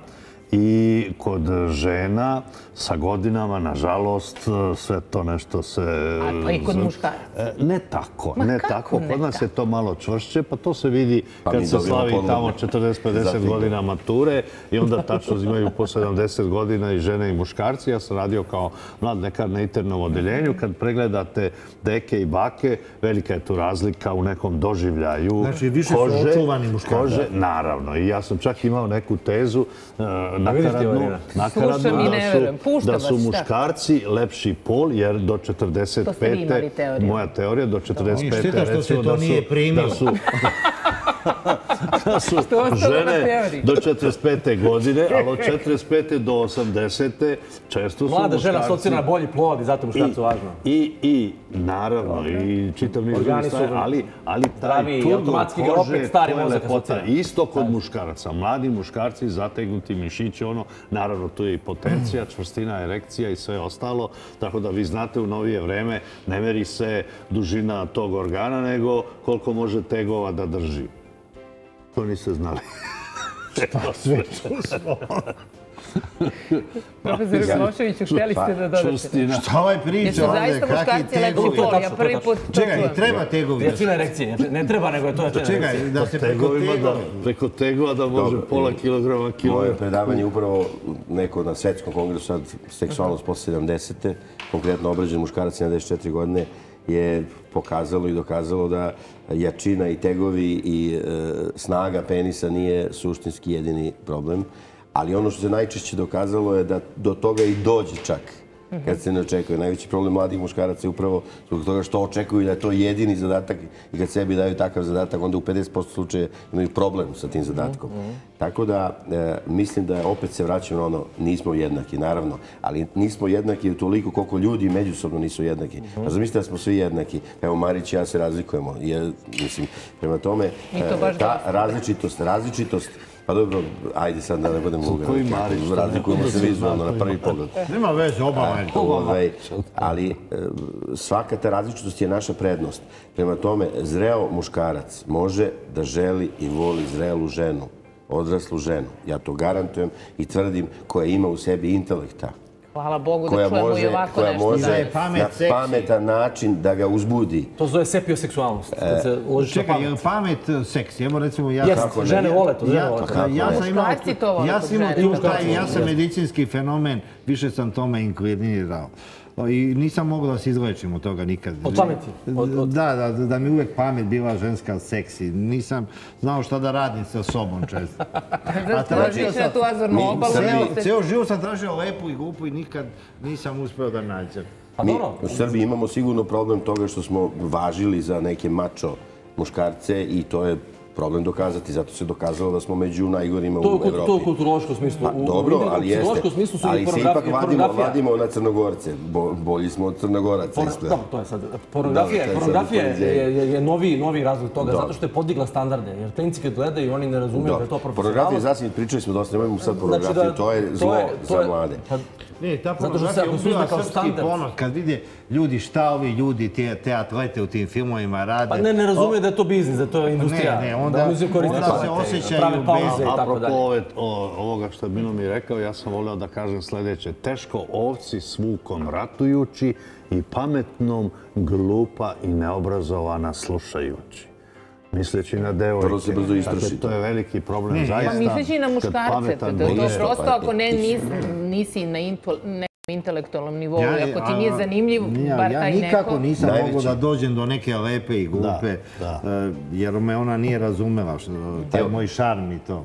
Speaker 2: i kod žena sa godinama, nažalost, sve to nešto se...
Speaker 1: A pa i kod muškaraca?
Speaker 2: Ne tako, ne tako. Kod nas je to malo čvršće, pa to se vidi kad se slavi tamo četrdeset pedeset godina mature i onda tačno imaju po sedamdeset godina i žene i muškarci. Ja sam radio kao mlad lekar na internom odeljenju. Kad pregledate deke i bake, velika je tu razlika u nekom doživljaju kože.
Speaker 3: Znači, više su očuvani muškarci.
Speaker 2: Naravno. I ja sam čak imao neku tezu nakaradnu, da su muškarci lepši pol, jer do četrdeset pete moja teorija, do četrdeset pete
Speaker 3: recimo da su...
Speaker 2: da su žene do četrdeset pete godine, ali od četrdeset pete do osamdesete često su muškarci.
Speaker 4: Mlada žena asocira na bolji plod i zato muškarcu važno.
Speaker 2: I naravno, i čitav niz drugih stvari, ali taj turbo kože, to je lepota. Isto kod muškaraca. Mladi muškarci, zategnuti mišići, ono, naravno, tu je i potencija, čvrstina, erekcija i sve ostalo. Tako da vi znate, u novije vreme ne meri se dužina tog organa, nego koliko može tegova da drži. To niste znali.
Speaker 3: Šta sve čusmo?
Speaker 1: Profesor Miloševiću, htjeli ste da dodate?
Speaker 3: Šta ovaj priča ovdje?
Speaker 1: Jesu zaista muškarci lepši pol, ja prvi put to čujem.
Speaker 3: Čekaj, treba tegovi.
Speaker 4: Jačina erekcije, ne treba nego je to jačina erekcije.
Speaker 3: Čekaj, da se preko tegova.
Speaker 2: Preko tegova da može pola kilograma kilograma.
Speaker 5: Moje predavanje je upravo neko na svetskom kongresu, sad seksualnost posle sedamdesete, konkretno obrađen muškarac sedamdeset četiri godine, je pokazalo i dokazalo da jačina i tegovi i snaga penisa nije suštinski jedini problem. Ali ono što se najčešće dokazalo je da do toga i dođe čak kad se ne očekuje. Najveći problem mladih muškaraca je upravo zbog toga što očekuju da je to jedini zadatak i kad sebi daju takav zadatak, onda u pedeset posto slučaja imaju problem sa tim zadatkom. Tako da mislim da opet se vraćam na ono, nismo jednaki, naravno, ali nismo jednaki toliko koliko ljudi međusobno nisu jednaki. A zamislite da smo svi jednaki. Evo, Marić i ja se razlikujemo. Mislim, prema tome, ta različitost, različitost pa dobro, ajde sad da ne budem vulgaran. Razlikujemo se vizualno na prvi pogled.
Speaker 3: Nema veze, oba
Speaker 5: ali svaka ta različitost je naša prednost. Prema tome, zreo muškarac može da želi i voli zrelu ženu, odraslu ženu. Ja to garantujem i tvrdim, koja ima u sebi intelekta.
Speaker 1: Hvala Bogu da čujemo i ovako nešto.
Speaker 5: Koja može na pametan način da ga uzbudi.
Speaker 4: To zove sepioseksualnost.
Speaker 3: Čekaj, je li pamet seksi? Evo recimo ja...
Speaker 4: Jeste, žene vole to.
Speaker 1: Muškarci to vole kod žene.
Speaker 3: Ja sam medicinski fenomen, više sam tome inklinirao. I nisam mogao da se izlečim od toga nikad.
Speaker 4: Od pameti?
Speaker 3: Da, da mi uvek pamet bila ženska seksi. Nisam znao šta da radim sa sobom često.
Speaker 1: Tražio se na tu azornu obalu.
Speaker 3: Ceo život sam tražio lepu i glupu i nikad nisam uspeo da nađem.
Speaker 5: Mi u Srbiji imamo sigurno problem toga što smo važili za neke mačo muškarce i to je problem dokazati, zato se dokazalo da smo među najgorima u Evropi.
Speaker 4: To u kulturološkom smislu.
Speaker 5: Dobro, ali jeste. Ali se ipak vadimo na Crnogorce. Bolji smo od Crnogoraca.
Speaker 4: Dobro, to je sad. Pornografija je novi razlog toga, zato što je podigla standarde. Jer klinci kad gledaju, oni ne razumiju da je to profesionalno.
Speaker 5: Pornografija, zasvim, pričali smo dosta, nemojmo sad pornografiju, to je zlo za mlade.
Speaker 3: Ne, ta pornografija je ubila srpski ponos. Kad vide ljudi, šta ovi ljudi, te atlete u tim filmovima rade...
Speaker 4: Pa ne, ne razumiju da je to biznis, da je to industrija.
Speaker 3: Ne, ne, onda se osjećaju bez...
Speaker 2: Apropo ovoga što je Milo mi rekao, ja sam voleo da kažem sljedeće. Teško ovci s vukom ratujući i pametnom glupa i neobrazovana slušajući. Misleći na devojke.
Speaker 5: Prvo se brzo istraši.
Speaker 2: To je veliki problem, zaista.
Speaker 1: Pa misleći na muškarce. To je prosto ako nisi na intelektualnom nivou. Ako ti nije zanimljiv, bar taj neko...
Speaker 3: Ja nikako nisam mogao da dođem do neke lepe i glupe, jer me ona nije razumela, taj moj šarm i to.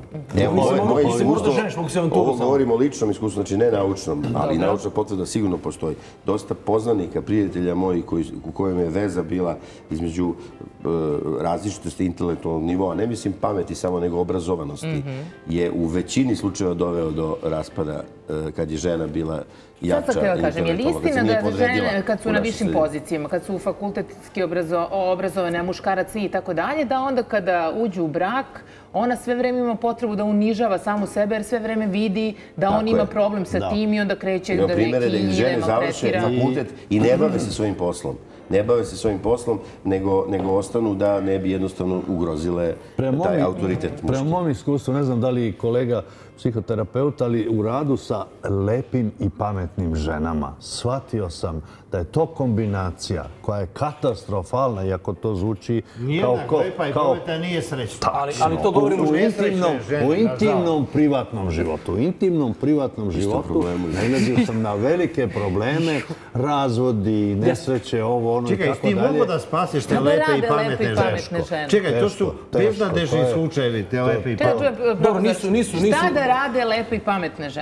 Speaker 5: Ovo govorimo o ličnom iskustvu, znači ne naučnom, ali naučna potvrda sigurno postoji. Dosta poznanika, prijatelja mojih u kojem je veza bila između različitosti intelektualnog nivoa, ne mislim pameti samo, nego obrazovanosti, je u većini slučajeva doveo do raspada kad je žena bila jača intelektualno.
Speaker 1: Je li istina da žene kad su na višim pozicijama, kad su fakultetski obrazovane, a muškarac i tako dalje, da onda kada uđu u brak, ona sve vreme ima potrebu da unižava samu sebe, jer sve vreme vidi da on ima problem sa tim i onda kreće da neki njih demaltretira.
Speaker 5: Žene završe fakultet i ne bave se svojim poslom. Ne bave se svojim poslom, nego ostanu da ne bi jednostavno ugrozile taj autoritet.
Speaker 2: Prema mom iskustvu, ne znam da li kolega psihoterapeut, ali u radu sa lepim i pametnim ženama shvatio sam da je to kombinacija koja je katastrofalna, iako to zvuči kao...
Speaker 3: Nijednak lepa i pametna nije srećna.
Speaker 4: Ali to govorimo
Speaker 2: u intimnom privatnom životu. U intimnom privatnom životu nailazio sam na velike probleme, razvodi, nesreće, ovo, ono i tako dalje.
Speaker 3: Čekaj, ti mogu da spasiš te lepe i pametne žene? Čekaj, to su beznadežni slučajevi, te lepe i pametne.
Speaker 1: Šta da rade lepe i pametne žene?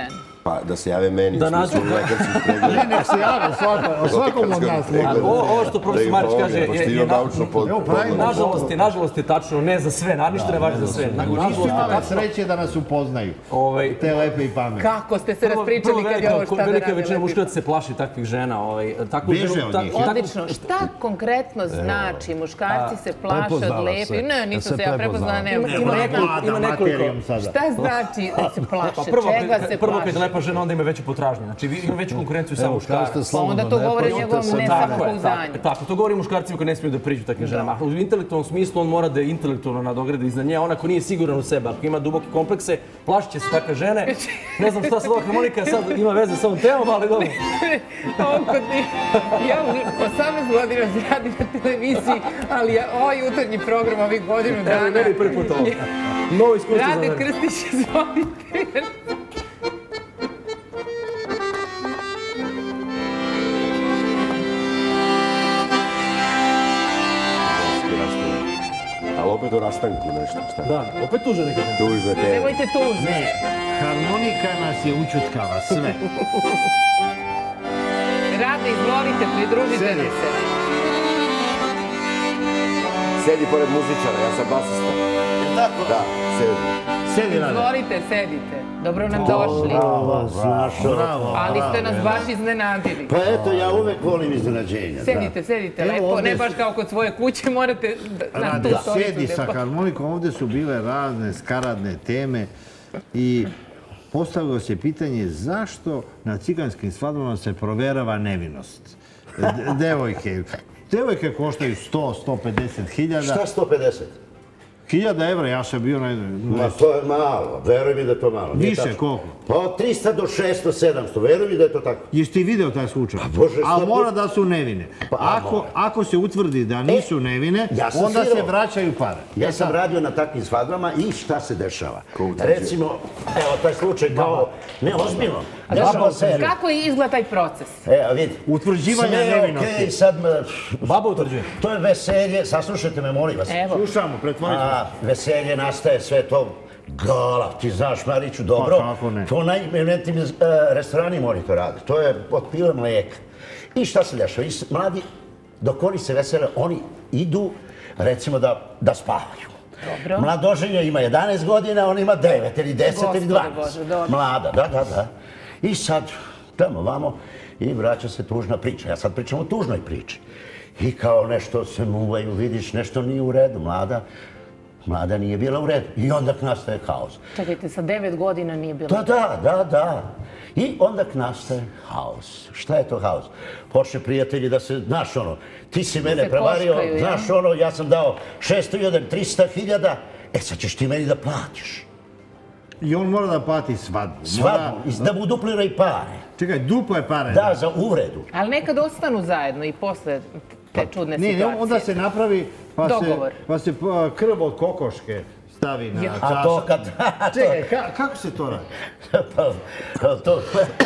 Speaker 5: Pa da se jave meni.
Speaker 4: Da nađu.
Speaker 3: Ne, nek se jave svakom od nas.
Speaker 4: Ovo što profesor Marić kaže je nažalost je tačno, ne za sve, ništa ne važi za sve.
Speaker 3: Nisu imale sreće da nas upoznaju, te lepe i pametne.
Speaker 1: Kako ste se raspričali kad je ovo šta da radi?
Speaker 4: Velika većina muškaraca se plaši takvih žena.
Speaker 3: Beže od njih.
Speaker 1: Odlično. Šta konkretno znači? Muškarci se plaše od lepe? Ne, nisu se ja prepoznala.
Speaker 4: Ima nekoliko.
Speaker 1: Šta znači da se plaše? Čega se
Speaker 4: Prvo,
Speaker 1: plaše?
Speaker 4: kad je lepa žena, onda ima veću potražnju. Znači, ima veću konkurenciju sa muškarcima.
Speaker 1: Onda to govori o njegovom nesamopouzdanju.
Speaker 4: Tako, to govori muškarcima koji ne smiju da priđu takvim ženama. U intelektualnom smislu on mora da je intelektualno nadogradi iznad nje. On ako nije siguran u sebe, ako ima duboke komplekse, plašit će se takve žene. Ne znam šta sad ova harmonika sad ima veze sa ovom temom, ali dobro.
Speaker 1: Ja osamnaest godina radim na televiziji, ali ovaj jutarnji program ovih godinu dana...
Speaker 4: Evo, meni prvi put ovo. Novo iskustvo za mene.
Speaker 1: Rade Krstić, izvolite.
Speaker 5: Ali opet o rastanku nešto, šta?
Speaker 4: Da, opet tuže neka tema.
Speaker 5: Tužna tema.
Speaker 1: Nemojte tužno.
Speaker 3: Ne, harmonika nas je učutkala, sve.
Speaker 1: Rade, izvolite, pridružite nam se.
Speaker 5: Sedi pored muzičara, ja sam basista.
Speaker 3: Tako?
Speaker 5: Da, sedi.
Speaker 3: Sedi, Rade.
Speaker 1: Izvolite, sedite. Dobro nam došli.
Speaker 2: Bravo,
Speaker 3: Bravo.
Speaker 1: Ali ste nas baš iznenadili.
Speaker 2: Pa eto, ja uvek volim iznenađenja.
Speaker 1: Sedite, sedite lepo. Ne baš kao kod svoje kuće, morate na tu stolicu.
Speaker 3: Sedi sa harmonikom, ovde su bile razne skaradne teme i postavilo se pitanje zašto na ciganskim svadbama se proverava nevinost. Devojke. Devojke koštaju sto do sto pedeset hiljada.
Speaker 2: Šta sto pedeset?
Speaker 3: Hiljada evra, ja sam bio na...
Speaker 2: Ma to je malo, veruj mi da je to malo.
Speaker 3: Više, koliko?
Speaker 2: Pa od trista do šesto, sedamsto, veruj mi da je to tako.
Speaker 3: Jesi ti video taj slučaj? Ali mora da su nevine. Ako se utvrdi da nisu nevine, onda se vraćaju pare.
Speaker 2: Ja sam radio na takvim svadbama i šta se dešava? Recimo, evo taj slučaj kao, ne, ozbiljno.
Speaker 1: Kako izgleda taj proces?
Speaker 2: Evo, vidi.
Speaker 3: Utvrđivanja nevinosti.
Speaker 2: Sve je okej, sad...
Speaker 4: Baba utvrđuje.
Speaker 2: To je veselje, saslušajte me, molim vas.
Speaker 3: Slušamo, pretvorite.
Speaker 2: Veselje nastaje, sve to gala, ti znaš, Mariću, dobro.
Speaker 3: Pa kako ne?
Speaker 2: To najimenitnijim restoranima oni to rade. To je od pile mlijeka. I šta se dešava? Mladi, dok oni se vesele, oni idu, recimo, da spavaju.
Speaker 1: Dobro.
Speaker 2: Mladoženja ima jedanaest godina, on ima devet ili deset ili dvanaest. Mlada, da, da, da. I sad, tamo vamo, i vraća se tužna priča. Ja sad pričam o tužnoj priči. I kao nešto se muvaju, vidiš, nešto nije u redu, mlada. Mlada nije bila u redu. I onda nastaje haos.
Speaker 1: Čekajte, sa devet godina nije bila?
Speaker 2: Da, da, da, da. I onda nastaje haos. Šta je to haos? Počne prijatelji da se, znaš ono, ti si mene prevario, znaš ono, ja sam dao šesto hiljada, trista hiljada, e sad ćeš ti meni da platiš.
Speaker 3: I on mora da plati svadbu.
Speaker 2: Svadbu, da mu duplira i pare.
Speaker 3: Čekaj, duplo je pare.
Speaker 2: Da, za uvredu.
Speaker 1: Ali nekad ostanu zajedno i posle te čudne situacije.
Speaker 3: Ne, onda se napravi, pa se krv od kokoške stavi na čašu.
Speaker 2: A to kad...
Speaker 3: Čekaj, kako se to radi?
Speaker 2: Pa to...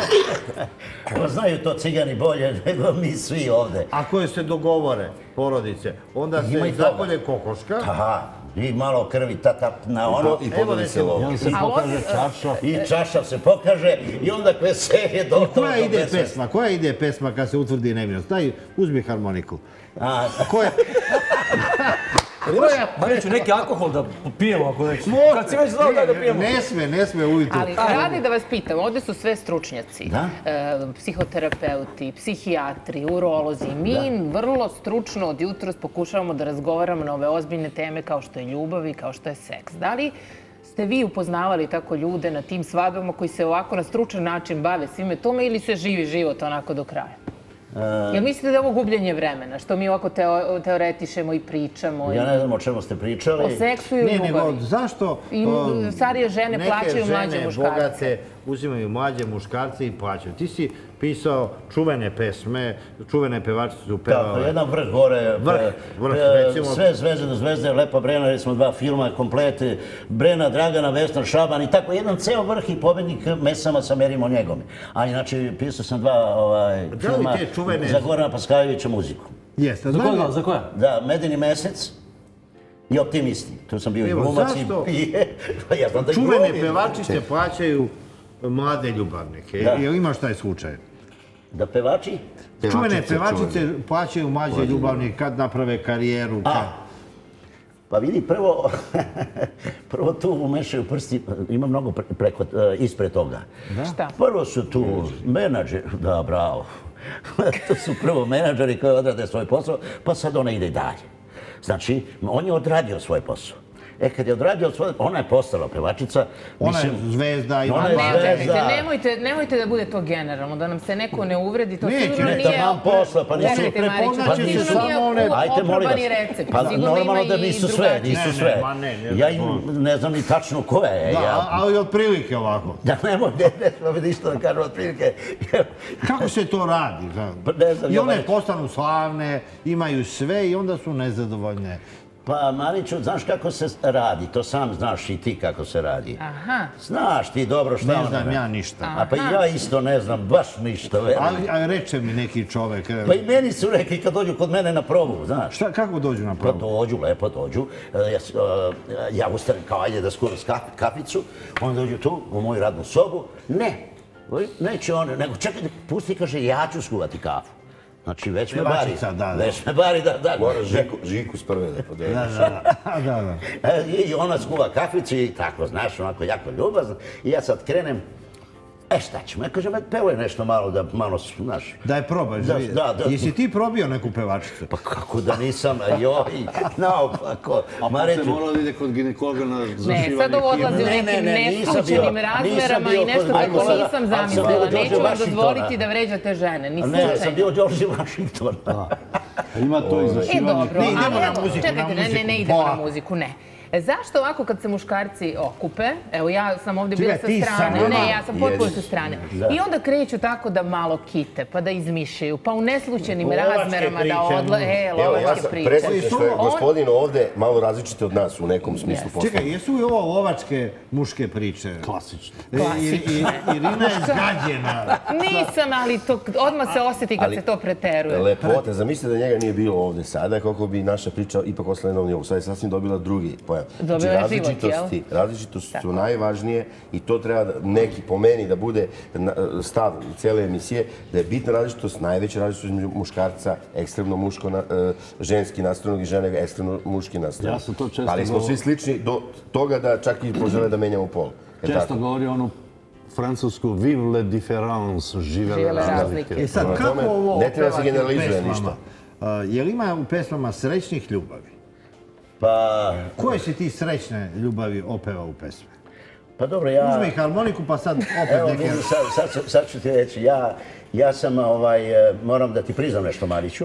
Speaker 2: Pa znaju to cigani bolje nego mi svi ovde.
Speaker 3: Ako se dogovore porodice, onda se zapolje kokoška.
Speaker 2: Aha. I malo krvi tatap na ono.
Speaker 5: I podeli se lovo.
Speaker 3: I onda se pokaže čaša.
Speaker 2: I čaša se pokaže i onda veselje do...
Speaker 3: Koja ide pesma? Koja ide pesma kad se utvrdi nevinost? Daj, uzmi harmoniku. Koja?
Speaker 4: Mariću, neki alkohol da pijemo ako neći. Kad si već znao da ga pijemo.
Speaker 3: Ne sme, ne sme ujutru.
Speaker 1: Ali radi da vas pitam, ovde su sve stručnjaci. Psihoterapeuti, psihijatri, urolozi. Mi vrlo stručno od jutros pokušavamo da razgovaramo na ove ozbiljne teme kao što je ljubav i kao što je seks. Da li ste vi upoznavali tako ljude na tim svadbama koji se ovako na stručan način bave svime tome ili se živi život onako do kraja? Jel mislite da je ovo gubljenje vremena, što mi ovako teoretišemo i pričamo?
Speaker 2: Ja ne znam o čemu ste pričali.
Speaker 1: O seksu i ljubavi.
Speaker 3: Ne, nego zašto
Speaker 1: starije žene plaćaju mlađe muškarce?
Speaker 3: Neke žene bogate uzimaju mlađe muškarce i plaćaju. Ti si pisao čuvene pesme, čuvene pevačice su pevale.
Speaker 2: Da, jedan vrh gore.
Speaker 3: Vrh, recimo.
Speaker 2: Sve zvezde do zvezde, Lepa Brena, recimo dva filma, komplete. Brena, Dragana, Vesna, Šaban i tako. Jedan ceo vrh i pobednik Mesama sa Merim Onjegom. A inače, pisao sam dva filma za Gorana Paskajevića muziku.
Speaker 3: Jeste.
Speaker 4: Za koja?
Speaker 2: Da, Medeni mesec i Optimisti. Tu sam bio i glumac i pije.
Speaker 3: Čuvene pevačice plaćaju mlade ljubavnike. Jel imaš taj slučaj?
Speaker 7: Da pevači?
Speaker 3: Čuvene pevačice plaćaju mlađe ljubavnike kad naprave karijeru.
Speaker 7: Pa vidi, prvo, prvo tu umešaju prsti, ima mnogo preko, ispred toga.
Speaker 1: Šta?
Speaker 7: Prvo su tu menadžeri, da, bravo. To su prvo menadžeri koji odrade svoj posao, pa sad ona ide i dalje. Znači, on je odradio svoj posao. E, kad je odradio svoj... Ona je postala pevačica.
Speaker 3: Ona je zvezda.
Speaker 7: Ona je zvezda.
Speaker 1: Nemojte da bude to generalno, da nam se neko ne uvredi. To
Speaker 7: sigurno nije... Neće, vam posla, pa nisu...
Speaker 3: Prepoznaće se samo one...
Speaker 7: Ajte, molim vas. Pa normalno da nisu sve, nisu sve. Ja im ne znam ni tačno ko je.
Speaker 3: Da, ali otprilike ovako.
Speaker 7: Da, nemoj, ne znam ništa da kažem otprilike.
Speaker 3: Kako se to radi? I one postanu slavne, imaju sve i onda su nezadovoljne.
Speaker 7: Pa, Mariću, znaš kako se radi, to sam znaš i ti kako se radi. Aha. Znaš ti dobro šta ono...
Speaker 3: Ne znam ja ništa.
Speaker 7: A pa ja isto ne znam baš ništa.
Speaker 3: Ali reče mi neki čovek...
Speaker 7: Pa i meni su rekli kad dođu kod mene na probu, znaš.
Speaker 3: Šta, kako dođu na probu?
Speaker 7: Pa dođu, lepo dođu. Ja ustanem kao ajde da skuvam kaficu, onda dođu tu u moju radnu sobu. Ne, neće on, nego čekaj, pusti, kaže, ja ću skuvati kafu. Znači, već me bari. Već me bari, da, da.
Speaker 5: Mora Žiku s prve da podeliš.
Speaker 3: Da, da,
Speaker 7: da. I ona skuva kaficu i tako, znaš, onako jako ljubazno. I ja sad krenem, e šta ćemo? Ja kažem, pevaj nešto malo da malo, znaš.
Speaker 3: Daj, probaj, živi. Da, da. Jesi ti probio neku pevačicu?
Speaker 7: Pa kako da nisam, joj, naopako.
Speaker 2: A pa se morao da ide kod ginekologa na zašivanje
Speaker 1: himna. Ne, sad ovo odlazi u nekim neslučenim razmerama i nešto kako nisam zamislila. Neću vam dozvoliti da vređate žene, ni slučajno.
Speaker 7: Ne, sam bio George Washington.
Speaker 2: Ima to i zašivanje
Speaker 1: himna. Ne, idemo na muziku. Čekajte, ne, ne idemo na muziku, ne. Zašto ovako kad se muškarci okupe, evo ja sam ovdje bila sa strane, ne, ja sam potpuno sa strane, i onda kreću tako da malo kite, pa da izmišljaju, pa u neslučenim razmerama da odla... E, lovačke priče.
Speaker 5: Predstavite što je gospodin ovdje malo različite od nas u nekom smislu posla.
Speaker 3: Čekaj, jesu i ovo lovačke muške priče?
Speaker 2: Klasične.
Speaker 3: Irina je zgađena.
Speaker 1: Nisam, ali odmah se osjeti kad se to preteruje.
Speaker 5: Lepote, zamislite da njega nije bilo ovdje sada, kako bi naša priča ipak ostala na novom nivou. Sad je sasvim dobila drugi pojam. Različitosti, različitosti su najvažnije i to treba neki po meni da bude stav cijele emisije, da je bitna različitost, najveća različitost između muškarca, ekstremno muško, ženski nastrojenog i žene ekstremno muški nastrojenog.
Speaker 2: Ja sam to često govorio.
Speaker 5: Ali smo svi slični do toga da čak i požele da menjamo pol.
Speaker 2: Često govori onu francusku vive la différence, živele razlike.
Speaker 3: E sad, kako ovo
Speaker 5: ne treba se generalizuje ništa.
Speaker 3: Je li ima u pesmama srećnih ljubavi?
Speaker 7: Pa...
Speaker 3: Koje si ti srećne ljubavi opevao u pesme?
Speaker 7: Pa dobro, ja...
Speaker 3: Uzmi harmoniku pa sad opet neke...
Speaker 7: Evo, sad ću ti reći, ja sam, moram da ti priznam nešto, Mariću.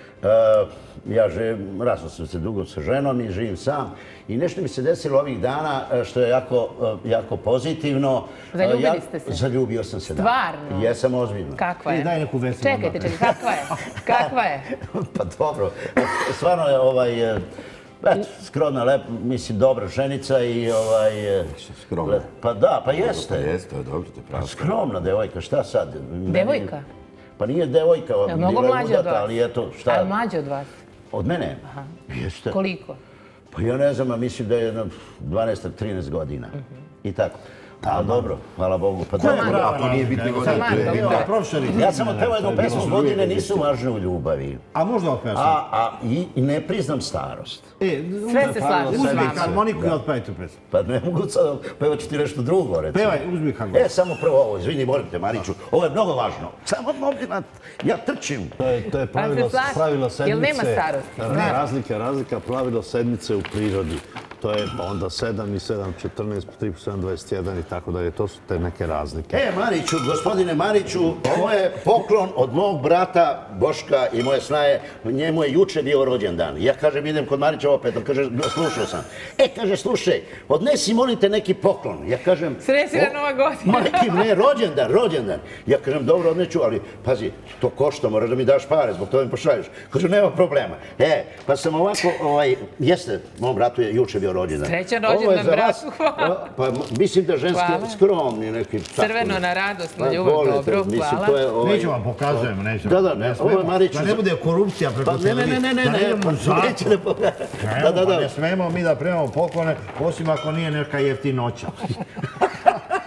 Speaker 7: Ja rasno sam se dugo sa ženom i živim sam. I nešto mi se desilo ovih dana što je jako pozitivno.
Speaker 1: Zaljubili ste se?
Speaker 7: Zaljubio sam se, da.
Speaker 1: Stvarno?
Speaker 7: Jesam ozbiljno.
Speaker 1: Kakva je?
Speaker 3: Daj neku veselu.
Speaker 1: Čekajte, čekajte, kakva je? Kakva je?
Speaker 7: Pa dobro. Stvarno je ovaj... Eto, skromna, lepa, mislim, dobra ženica i ovaj...
Speaker 5: Skromna?
Speaker 7: Pa da, pa jeste.
Speaker 5: Pa jeste, to je dobro, to je pravo.
Speaker 7: Skromna devojka, šta sad?
Speaker 1: Devojka?
Speaker 7: Pa nije devojka,
Speaker 1: je mnogo mlađa od vas?
Speaker 7: Ali eto, šta?
Speaker 1: Ali mlađa od vas?
Speaker 7: Od mene?
Speaker 1: Aha.
Speaker 7: Jeste.
Speaker 1: Koliko?
Speaker 7: Pa ja ne znam, a mislim da je jedno dvanaest trinaest godina. I tako. A dobro, hvala Bogu. Pa dobro,
Speaker 5: a to nije bitno godine.
Speaker 7: Ja sam otpevao jednu pesmu, godine nisu važne u ljubavi.
Speaker 3: A možda otpevao sam?
Speaker 7: A i ne priznam starost.
Speaker 1: Sve se slažem.
Speaker 3: Uzmi harmoniku i otpevaj tu pesmu.
Speaker 7: Pa ne mogu sad, pevat ću ti nešto drugo, recimo.
Speaker 3: Pevaj, uzmi harmoniku.
Speaker 7: E, samo prvo ovo, izvini, molim te, Mariću, ovo je mnogo važno. Samo molim te, ja trčim.
Speaker 2: To je pravilo sedmice. Jel nema starosti? Razlika, razlika, pravilo sedmice u prirodi. To je onda sedam i sedam, četrnaest, tri plus sedam, dvadeset jedan i tako dalje. To su te neke razlike.
Speaker 7: E, Mariću, gospodine Mariću, ovo je poklon od mog brata Boška i moje snaje. Njemu je juče bio rođendan. Ja kažem, idem kod Marića opet, on kaže, slušao sam. E, kaže, slušaj, odnesi, molim te, neki poklon. Ja kažem...
Speaker 1: Srećna Nova godina.
Speaker 7: Ma neki, ne, rođendan, rođendan. Ja kažem, dobro, odneću, ali, pazi, to košta, moraš da mi daš pare, zbog toga mi pošalješ. Kaže, nema problema. E, pa sam ovako, ovaj, jeste, mom bratu je juče bio rođendan.
Speaker 1: Srećan rođendan, bratu, hvala.
Speaker 7: Pa mislim da ženski skromni neki...
Speaker 1: Crveno na radost, na ljubav, dobro, hvala.
Speaker 3: Neću vam pokazujem, neću.
Speaker 7: Da, da, ne, ovo je Mariću...
Speaker 3: Da ne bude korupcija preko televizije.
Speaker 7: Ne, ne, ne, ne, ne, neće ne pokazujem.
Speaker 3: Da, da, da. Ne smemo mi da primamo poklone, osim ako nije neka jeftinoća.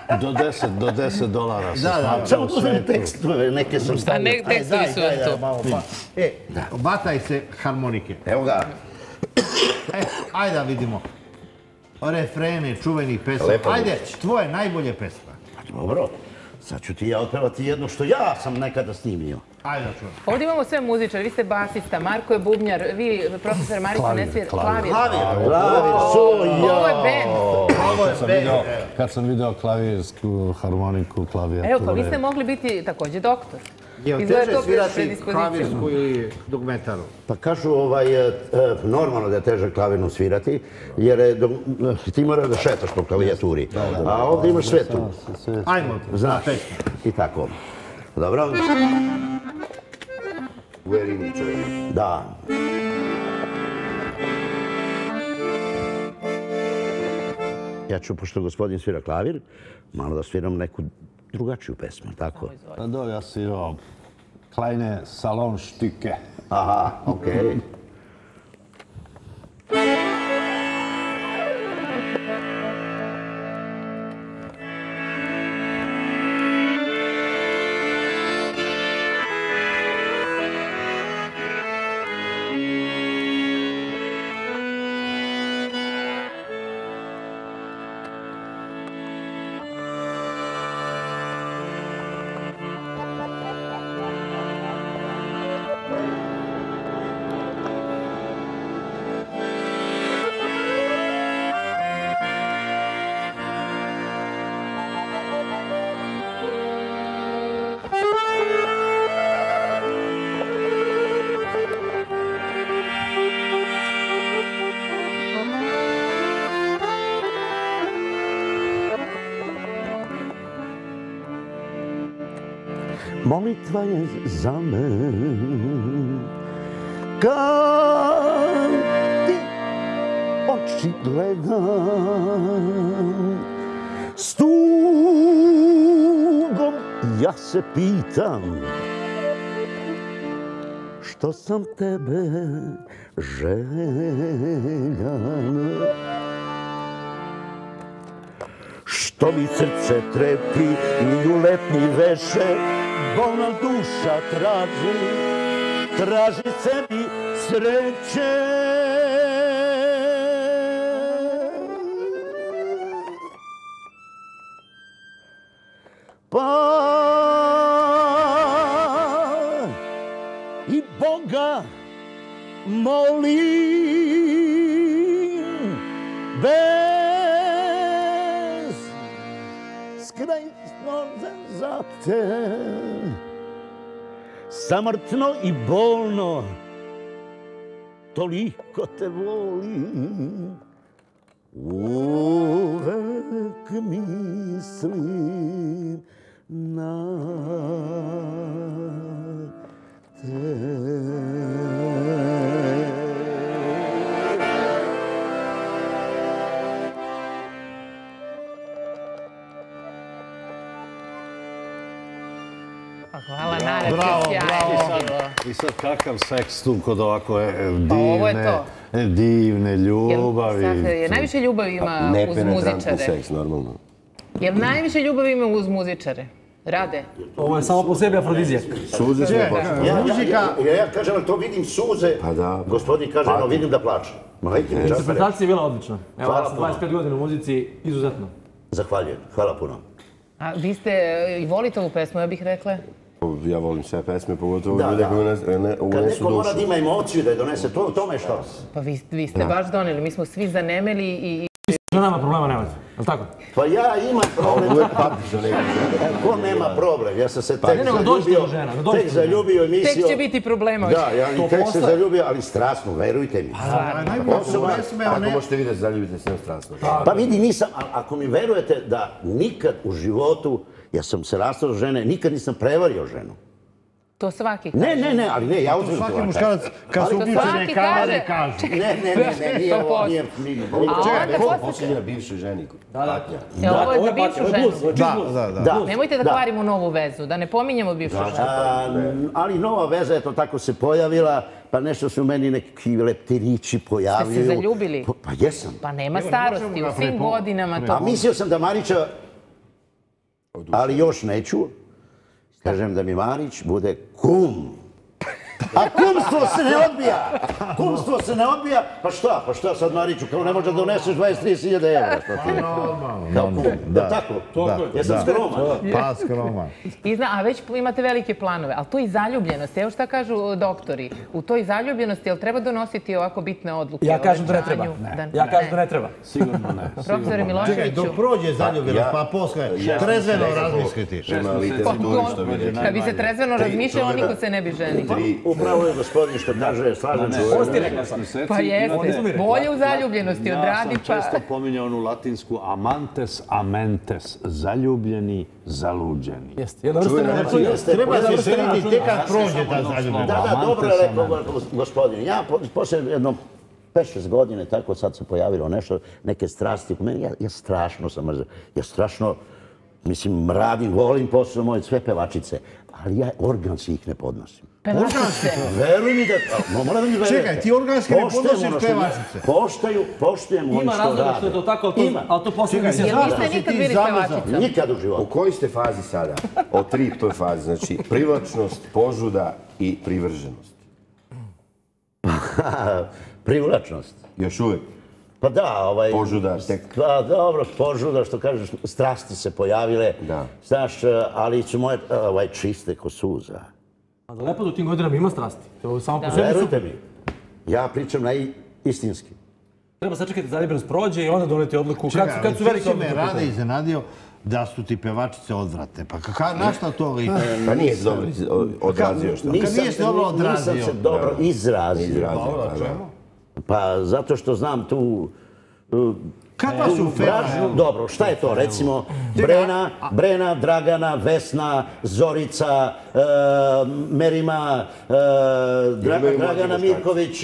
Speaker 2: Do deset dolara se
Speaker 7: smatra. Samo uzmem tekstove, neke sam stavio.
Speaker 1: Pa ne, tekstovi su tu.
Speaker 3: E, bataj se harmonike.
Speaker 7: Evo ga.
Speaker 3: Ajde da vidimo. Refrene čuvenih pesma. Ajde, tvoje najbolje pesma.
Speaker 7: Dobro. Sad ću ti ja otpevati jedno što ja sam nekada snimio.
Speaker 3: Ajde, čujem.
Speaker 1: Ovdje imamo sve muzičare. Vi ste basista, Marko je bubnjar, vi, profesor Marica Nesvir, klavir.
Speaker 7: Klavir, klavir, so ja.
Speaker 1: Ovo je band.
Speaker 3: Ovo je band.
Speaker 2: Kad sam video klavirsku, harmoniku, klavijature.
Speaker 1: Evo, pa vi ste mogli biti također doktor.
Speaker 3: Je li teže svirati klavirsku ili dugmetaru?
Speaker 7: Pa kažu, normalno da je teže klavirnu svirati, jer ti moraš da šetaš po klavijaturi. A ovdje imaš sve tu.
Speaker 3: Ajmo,
Speaker 7: znaš. I tako. Dobro? Da. Ja ću, pošto gospodin svira klavir, malo da sviram neku drugačiju pesmu, tako?
Speaker 2: Pa do, ja svirao kleine salonštike.
Speaker 7: Aha, okej. Molitva je za men, kad ti oči gledam, s tugom ja se pitam, što sam tebe željan. Što mi srce trepi i u letnji veše, bolna duša traži, traži sebi sreće. Pa i Boga molim, bez skrajno za te. Samrtno i bolno, toliko te volim, uvek mislim na te.
Speaker 1: Hvala, najlepše, sjajno.
Speaker 2: I sad kakav seks tu kod ovako divne ljubavi.
Speaker 1: Je najviše ljubavi ima uz muzičare?
Speaker 5: Nepenetrantni seks, normalno.
Speaker 1: Je li najviše ljubavi ima uz muzičare? Rade?
Speaker 4: Ovo je samo po sebi afrodizijak.
Speaker 5: Suze sve
Speaker 7: počne. Ja kažem, to vidim suze. Gospodin kaže, no vidim da plače.
Speaker 4: Interpretacija je bila odlična. Evo, ja sam dvadeset pet godina u muzici, izuzetno.
Speaker 7: Zahvaljujem, hvala puno.
Speaker 1: A vi ste i volite ovu pesmu, ja bih rekla?
Speaker 5: Ja volim sve pesme, pogotovo ljude koji unesu dušu.
Speaker 7: Kad neko mora da ima emociju da je donese, to je što?
Speaker 1: Pa vi ste baš doneli, mi smo svi zanemeli i...
Speaker 4: Što nama problema nemate, je li tako?
Speaker 7: Pa ja imam problem. Ko nema problem? Ja sam se tek zaljubio, tek zaljubio emisiju.
Speaker 1: Tek će biti problema.
Speaker 7: Da, ja tek se zaljubio, ali strasno, verujte mi.
Speaker 5: Ako možete vidjeti, zaljubite se strasno.
Speaker 7: Pa vidi, nisam, ako mi verujete da nikad u životu, ja sam se rastao žene, nikad nisam prevario ženu.
Speaker 1: To svaki kaže.
Speaker 7: Ne, ne, ne, ali ne, ja uzmem to.
Speaker 3: Svaki muškarac, kad su uključene kamere, kaže.
Speaker 7: Ne, ne, ne, ne, nije ovo, nije...
Speaker 5: Čekaj, ko posljednja bivšoj ženi? Patnja.
Speaker 1: E, ovo je za bivšu ženu.
Speaker 3: Da, da, da.
Speaker 1: Nemojte da kvarimo novu vezu, da ne pominjemo bivšu ženu.
Speaker 7: Ali nova veza je to tako se pojavila, pa nešto su meni neki leptirići pojavili.
Speaker 1: Ste se zaljubili?
Speaker 7: Pa jesam.
Speaker 1: Pa nema starosti, u svim godinama to...
Speaker 7: A mislio sam da Marića ali još neću. Kažem da mi Marić bude kum. A kumstvo se ne odbija. Kumstvo se ne odbija. Pa šta? Pa šta sad Mariću? Kao ne možeš da doneseš dvadeset do trideset hiljada evra. Kao kum. Da, tako? Jesam skroman.
Speaker 3: Pa skroman.
Speaker 1: A već imate velike planove. Ali to i zaljubljenost. Evo šta kažu doktori. U toj zaljubljenosti, jel treba donositi ovako bitne odluke?
Speaker 4: Ja kažem da ne treba. Ja kažem da ne treba.
Speaker 2: Sigurno ne.
Speaker 1: Profesore Miloševiću.
Speaker 3: Čekaj, dok prođe zaljubljenost, pa posle trezveno razmisliti.
Speaker 1: Kad bi se trezveno razmišljao, niko se ne bi ženio.
Speaker 7: Upravo je gospodin što kaže, slažem se.
Speaker 4: Ovo ti rekla sam.
Speaker 1: Pa jeste. Bolje u zaljubljenosti odradi pa...
Speaker 2: Ja sam često pominjao onu latinsku amantes amentes, zaljubljeni, zaluđeni.
Speaker 4: Jeste.
Speaker 3: Treba se srediti tek kad prođe ta zaljubljenost.
Speaker 7: Da, da, dobro je rekao gospodin. Ja posle jedno pet šest godine, tako sad se pojavilo nešto, neke strasti. Ja strašno sam mrzio. Ja strašno, mislim, radim, volim posao moje sve pevačice. Ali ja organski ih ne podnosim.
Speaker 1: Pevačice?
Speaker 7: Veruj mi da... Moram da mi verujete.
Speaker 3: Čekaj, ti organski ne podnosiš pevačice?
Speaker 7: Poštaju, poštujem oni što rade.
Speaker 4: Ima razloga što je to tako, ali to posle mi se
Speaker 1: zna. Jel niste nikad bili pevačica?
Speaker 7: Nikad u životu.
Speaker 5: U kojoj ste fazi sada? O tri toj fazi. Znači, privlačnost, požuda i privrženost.
Speaker 7: Privlačnost.
Speaker 5: Još uvijek.
Speaker 7: Pa da, ovaj...
Speaker 5: Požuda, tek...
Speaker 7: Pa dobro, požuda, što kažeš, strasti se pojavile.
Speaker 5: Da.
Speaker 7: Znaš, ali su moje ovaj, čiste ko suza.
Speaker 4: A da lepo do tim godinama ima strasti. To samo po sebi su...
Speaker 7: Verujte mi, ja pričam najistinski.
Speaker 4: Treba sačekati da zaljubljenost prođe i onda doneti odluku. Kad su velike odluke?
Speaker 3: Čekaj, me rade iznenadio da su ti pevačice odvrate. Pa na šta to liči?
Speaker 5: Pa nije se dobro odrazio što?
Speaker 3: Nije se dobro odrazio.
Speaker 7: Nisam se dobro izrazio.
Speaker 3: Dobro, čemu?
Speaker 7: Pa zato što znam tu...
Speaker 3: Kakva su fera?
Speaker 7: Dobro, šta je to? Recimo, Brena, Brena, Dragana, Vesna, Zorica, Merima, Dragana Mirković,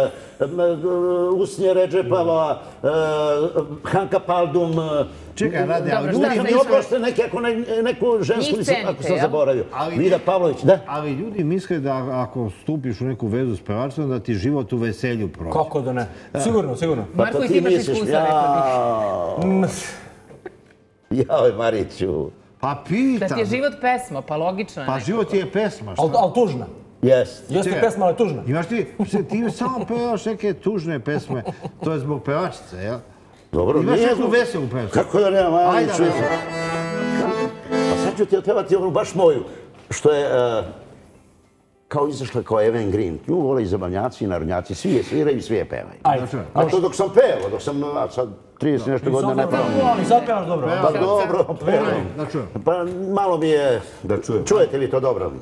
Speaker 7: Usnje Redžepava, Hanka Paldum.
Speaker 3: Čekaj, Rade, ali
Speaker 7: ljudi misle... Oprošte neku žensku, ako sam zaboravio. Vida Pavlović, da?
Speaker 3: Ali ljudi misle da ako stupiš u neku vezu s pevačicom, da ti život u veselju prođe.
Speaker 4: Kako da ne? Sigurno, sigurno.
Speaker 1: Marko, i ti imaš iskustva, rekao
Speaker 7: bih. Jao, Mariću.
Speaker 3: Pa pitam.
Speaker 1: Da ti je život pesma, pa logično je.
Speaker 3: Pa život je pesma, šta?
Speaker 4: Ali tužna.
Speaker 7: Jest.
Speaker 4: Jeste pesma, ali tužna.
Speaker 3: Imaš ti, ti samo pevaš neke tužne pesme, to je zbog pevačice, jel?
Speaker 7: Dobro,
Speaker 3: imaš neku veselu pesmu.
Speaker 7: Kako da nema, Mariću? Pa sad ću ti otpevati onu baš moju, što je kao izašla kao Even Green. Nju vole i zabavnjaci i narodnjaci, svi je sviraju i svi je pevaju. A to dok sam pevao, dok sam sad trideset nešto godina ne pevao.
Speaker 4: Sad pevaš dobro.
Speaker 7: Pa dobro, pevam. Pa malo mi je...
Speaker 5: Da čujem.
Speaker 7: Čujete vi to dobro?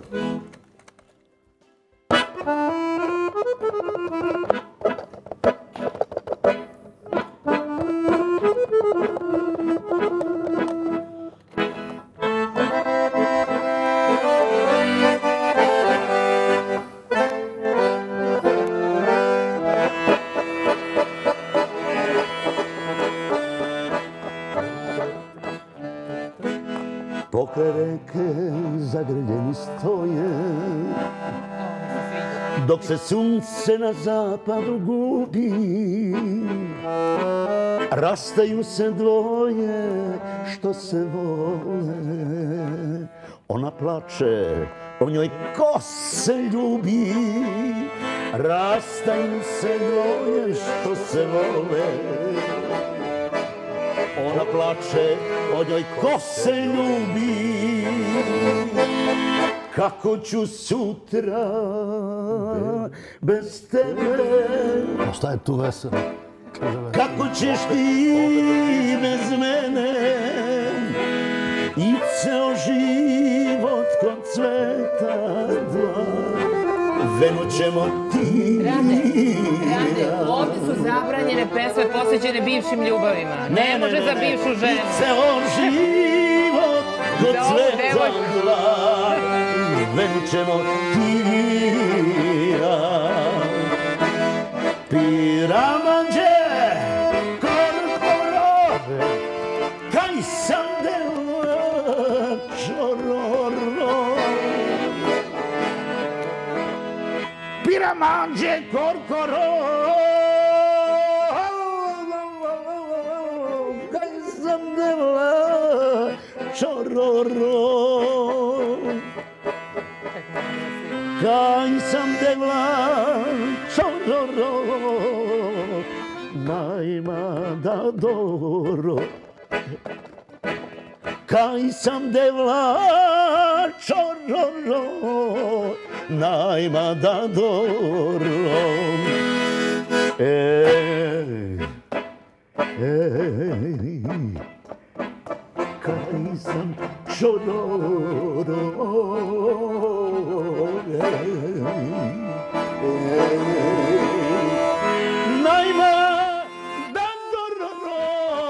Speaker 7: Pokraj reke zagrljeni stoje, dok se sunce na zapadu gubi, rastaju se dvoje što se vole. Ona plače, o njoj ko se ljubi, rastaju se dvoje što se vole. Ona plače, o njoj ko se ljubi, kako ću sutra bez tebe.
Speaker 2: A šta je tu veselo?
Speaker 7: Kako ćeš ti bez mene i ceo život kod cveta dva. Venu ćemo ti...
Speaker 1: Rade, Rade, ovdje su zabranjene pesme posvećene bivšim ljubavima. Ne može za bivšu ženu.
Speaker 7: I ceo život kod cveta dva. Venu ćemo ti ja. Piramanđe, korporove, kaj sam dela čororo. Piramanđe, korporove, kaj sam dela čororo. devlačororo, najmadadoro. Kaj sam devlačororo, najmadadoro. Ej, ej, kaj sam čororo, ej, najmadadoro.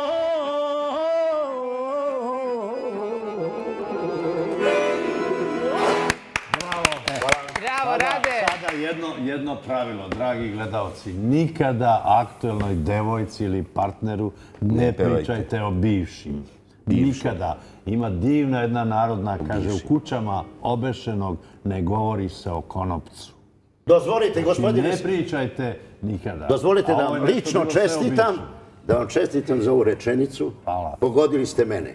Speaker 1: Bravo, Rade.
Speaker 2: Sada jedno pravilo, dragi gledalci. Nikada aktuelnoj devojci ili partneru ne pričajte o bivšim. Nikada. Ima divna jedna narodna, kaže, u kućama obešenog ne govori se o konopcu.
Speaker 7: Dozvolite, gospodine...
Speaker 2: Ne pričajte nikada.
Speaker 7: Dozvolite da vam lično čestitam, da vam čestitam za ovu rečenicu.
Speaker 2: Hvala.
Speaker 7: Pogodili ste mene.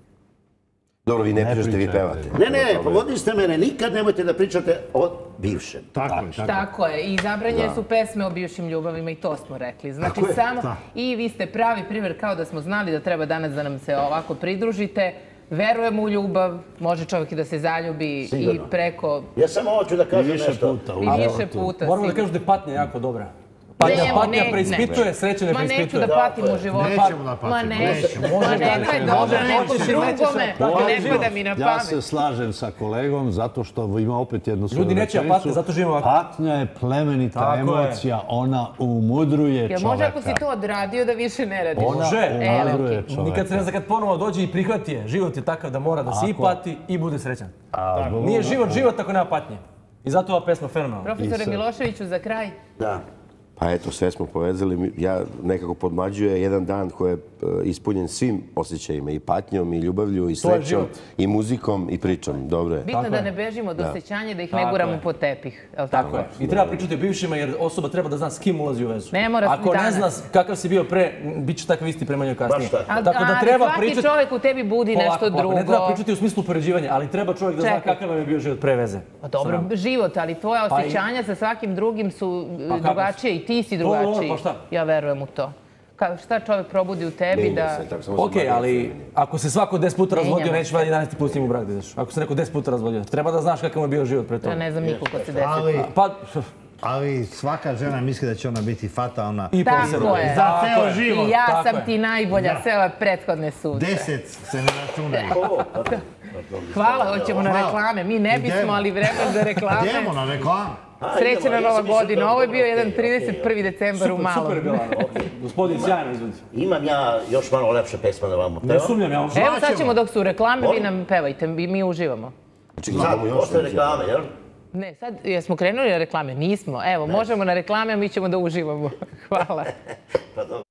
Speaker 5: Dobro, vi ne pričate, vi pevate.
Speaker 7: Ne, ne, pogodili ste mene. Nikad nemojte da pričate o bivšem.
Speaker 3: Tako je, tako.
Speaker 1: Tako je. I zabranjene su pesme o bivšim ljubavima i to smo rekli. Znači samo, i vi ste pravi primjer kao da smo znali da treba danas da nam se ovako pridružite. Verujemo u ljubav, može čovjek i da se zaljubi i preko...
Speaker 7: Ja samo hoću da kažem nešto.
Speaker 1: I više puta.
Speaker 4: Moramo da kažu da je patnja jako dobra. Patnja, patnja preispituje, sreće ne preispituje.
Speaker 1: Ma neću da patim u životu.
Speaker 3: Nećemo da patimo.
Speaker 1: Ma neću. Ma nekaj dobro, neko drugome, neko da mi na pamet.
Speaker 2: Ja se slažem sa kolegom zato što ima opet jednu svoju
Speaker 4: rečenicu. Ljudi neće patnje, zato živimo ovako.
Speaker 2: Patnja je plemenita emocija, ona umudruje čoveka.
Speaker 1: Jel može ako si to odradio da više ne radiš?
Speaker 4: Može.
Speaker 2: Umudruje čoveka.
Speaker 4: Nikad se ne zna kad ponovo dođe i prihvati je. Život je takav da mora da se i pati i bude srećan. Nije život život ako nema patnje. I zato ova pesma fenomenalna.
Speaker 1: Profesore Miloševiću, za kraj.
Speaker 7: Da.
Speaker 5: Pa eto, sve smo povezali. Ja nekako podmađuje jedan dan koji je ispunjen svim osjećajima, i patnjom, i ljubavlju, i srećom, i muzikom, i pričom. Dobro je.
Speaker 1: Bitno da ne bežimo od osjećanja, da ih ne guramo po tepih.
Speaker 4: Tako je. I treba pričati o bivšima jer osoba treba da zna s kim ulazi u vezu.
Speaker 1: Ne mora
Speaker 4: Ako ne zna kakav si bio pre, bit će takav isti prema njoj kasnije.
Speaker 1: Tako da treba pričati... svaki čovjek u tebi budi nešto drugo.
Speaker 4: Ne treba pričati u smislu poređivanja, ali treba čovjek da zna kakav vam je bio život pre veze.
Speaker 1: Dobro, život, ali tvoja osjećanja sa svakim drugim su drugačije i ti si drugačiji. Ja verujem u to. Šta čovjek probudi u tebi da...
Speaker 4: Ok, ali ako se svako deset puta razvodio, neće valjda jedanaesti put s njim u brak da ideš. Ako se neko deset puta razvodio, treba da znaš kakav je bio život pre toga.
Speaker 1: Ja ne znam niko ko se deset
Speaker 3: puta. Ali svaka žena misli da će ona biti fatalna.
Speaker 1: Tako je.
Speaker 3: Za ceo život.
Speaker 1: I ja sam ti najbolja, sve ove prethodne suce.
Speaker 3: Deset se ne računaju.
Speaker 1: Hvala, hoćemo na reklame. Mi ne bismo, ali vreme za reklame.
Speaker 3: Idemo na reklame.
Speaker 1: Srećena nova godina. Ovo je bio jedan trideset prvi decembar u Malom.
Speaker 4: Super je bila. Gospodin, sjajno izvodi.
Speaker 7: Imam ja još malo lepše pesma da vam pevam.
Speaker 4: Ne sumnjam, ja vam
Speaker 1: Evo sad ćemo dok su reklame, vi nam pevajte, mi uživamo.
Speaker 7: Sad, posle reklame, jel?
Speaker 1: Ne, sad jesmo krenuli na reklame, nismo. Evo, možemo na reklame, a mi ćemo da uživamo. Hvala.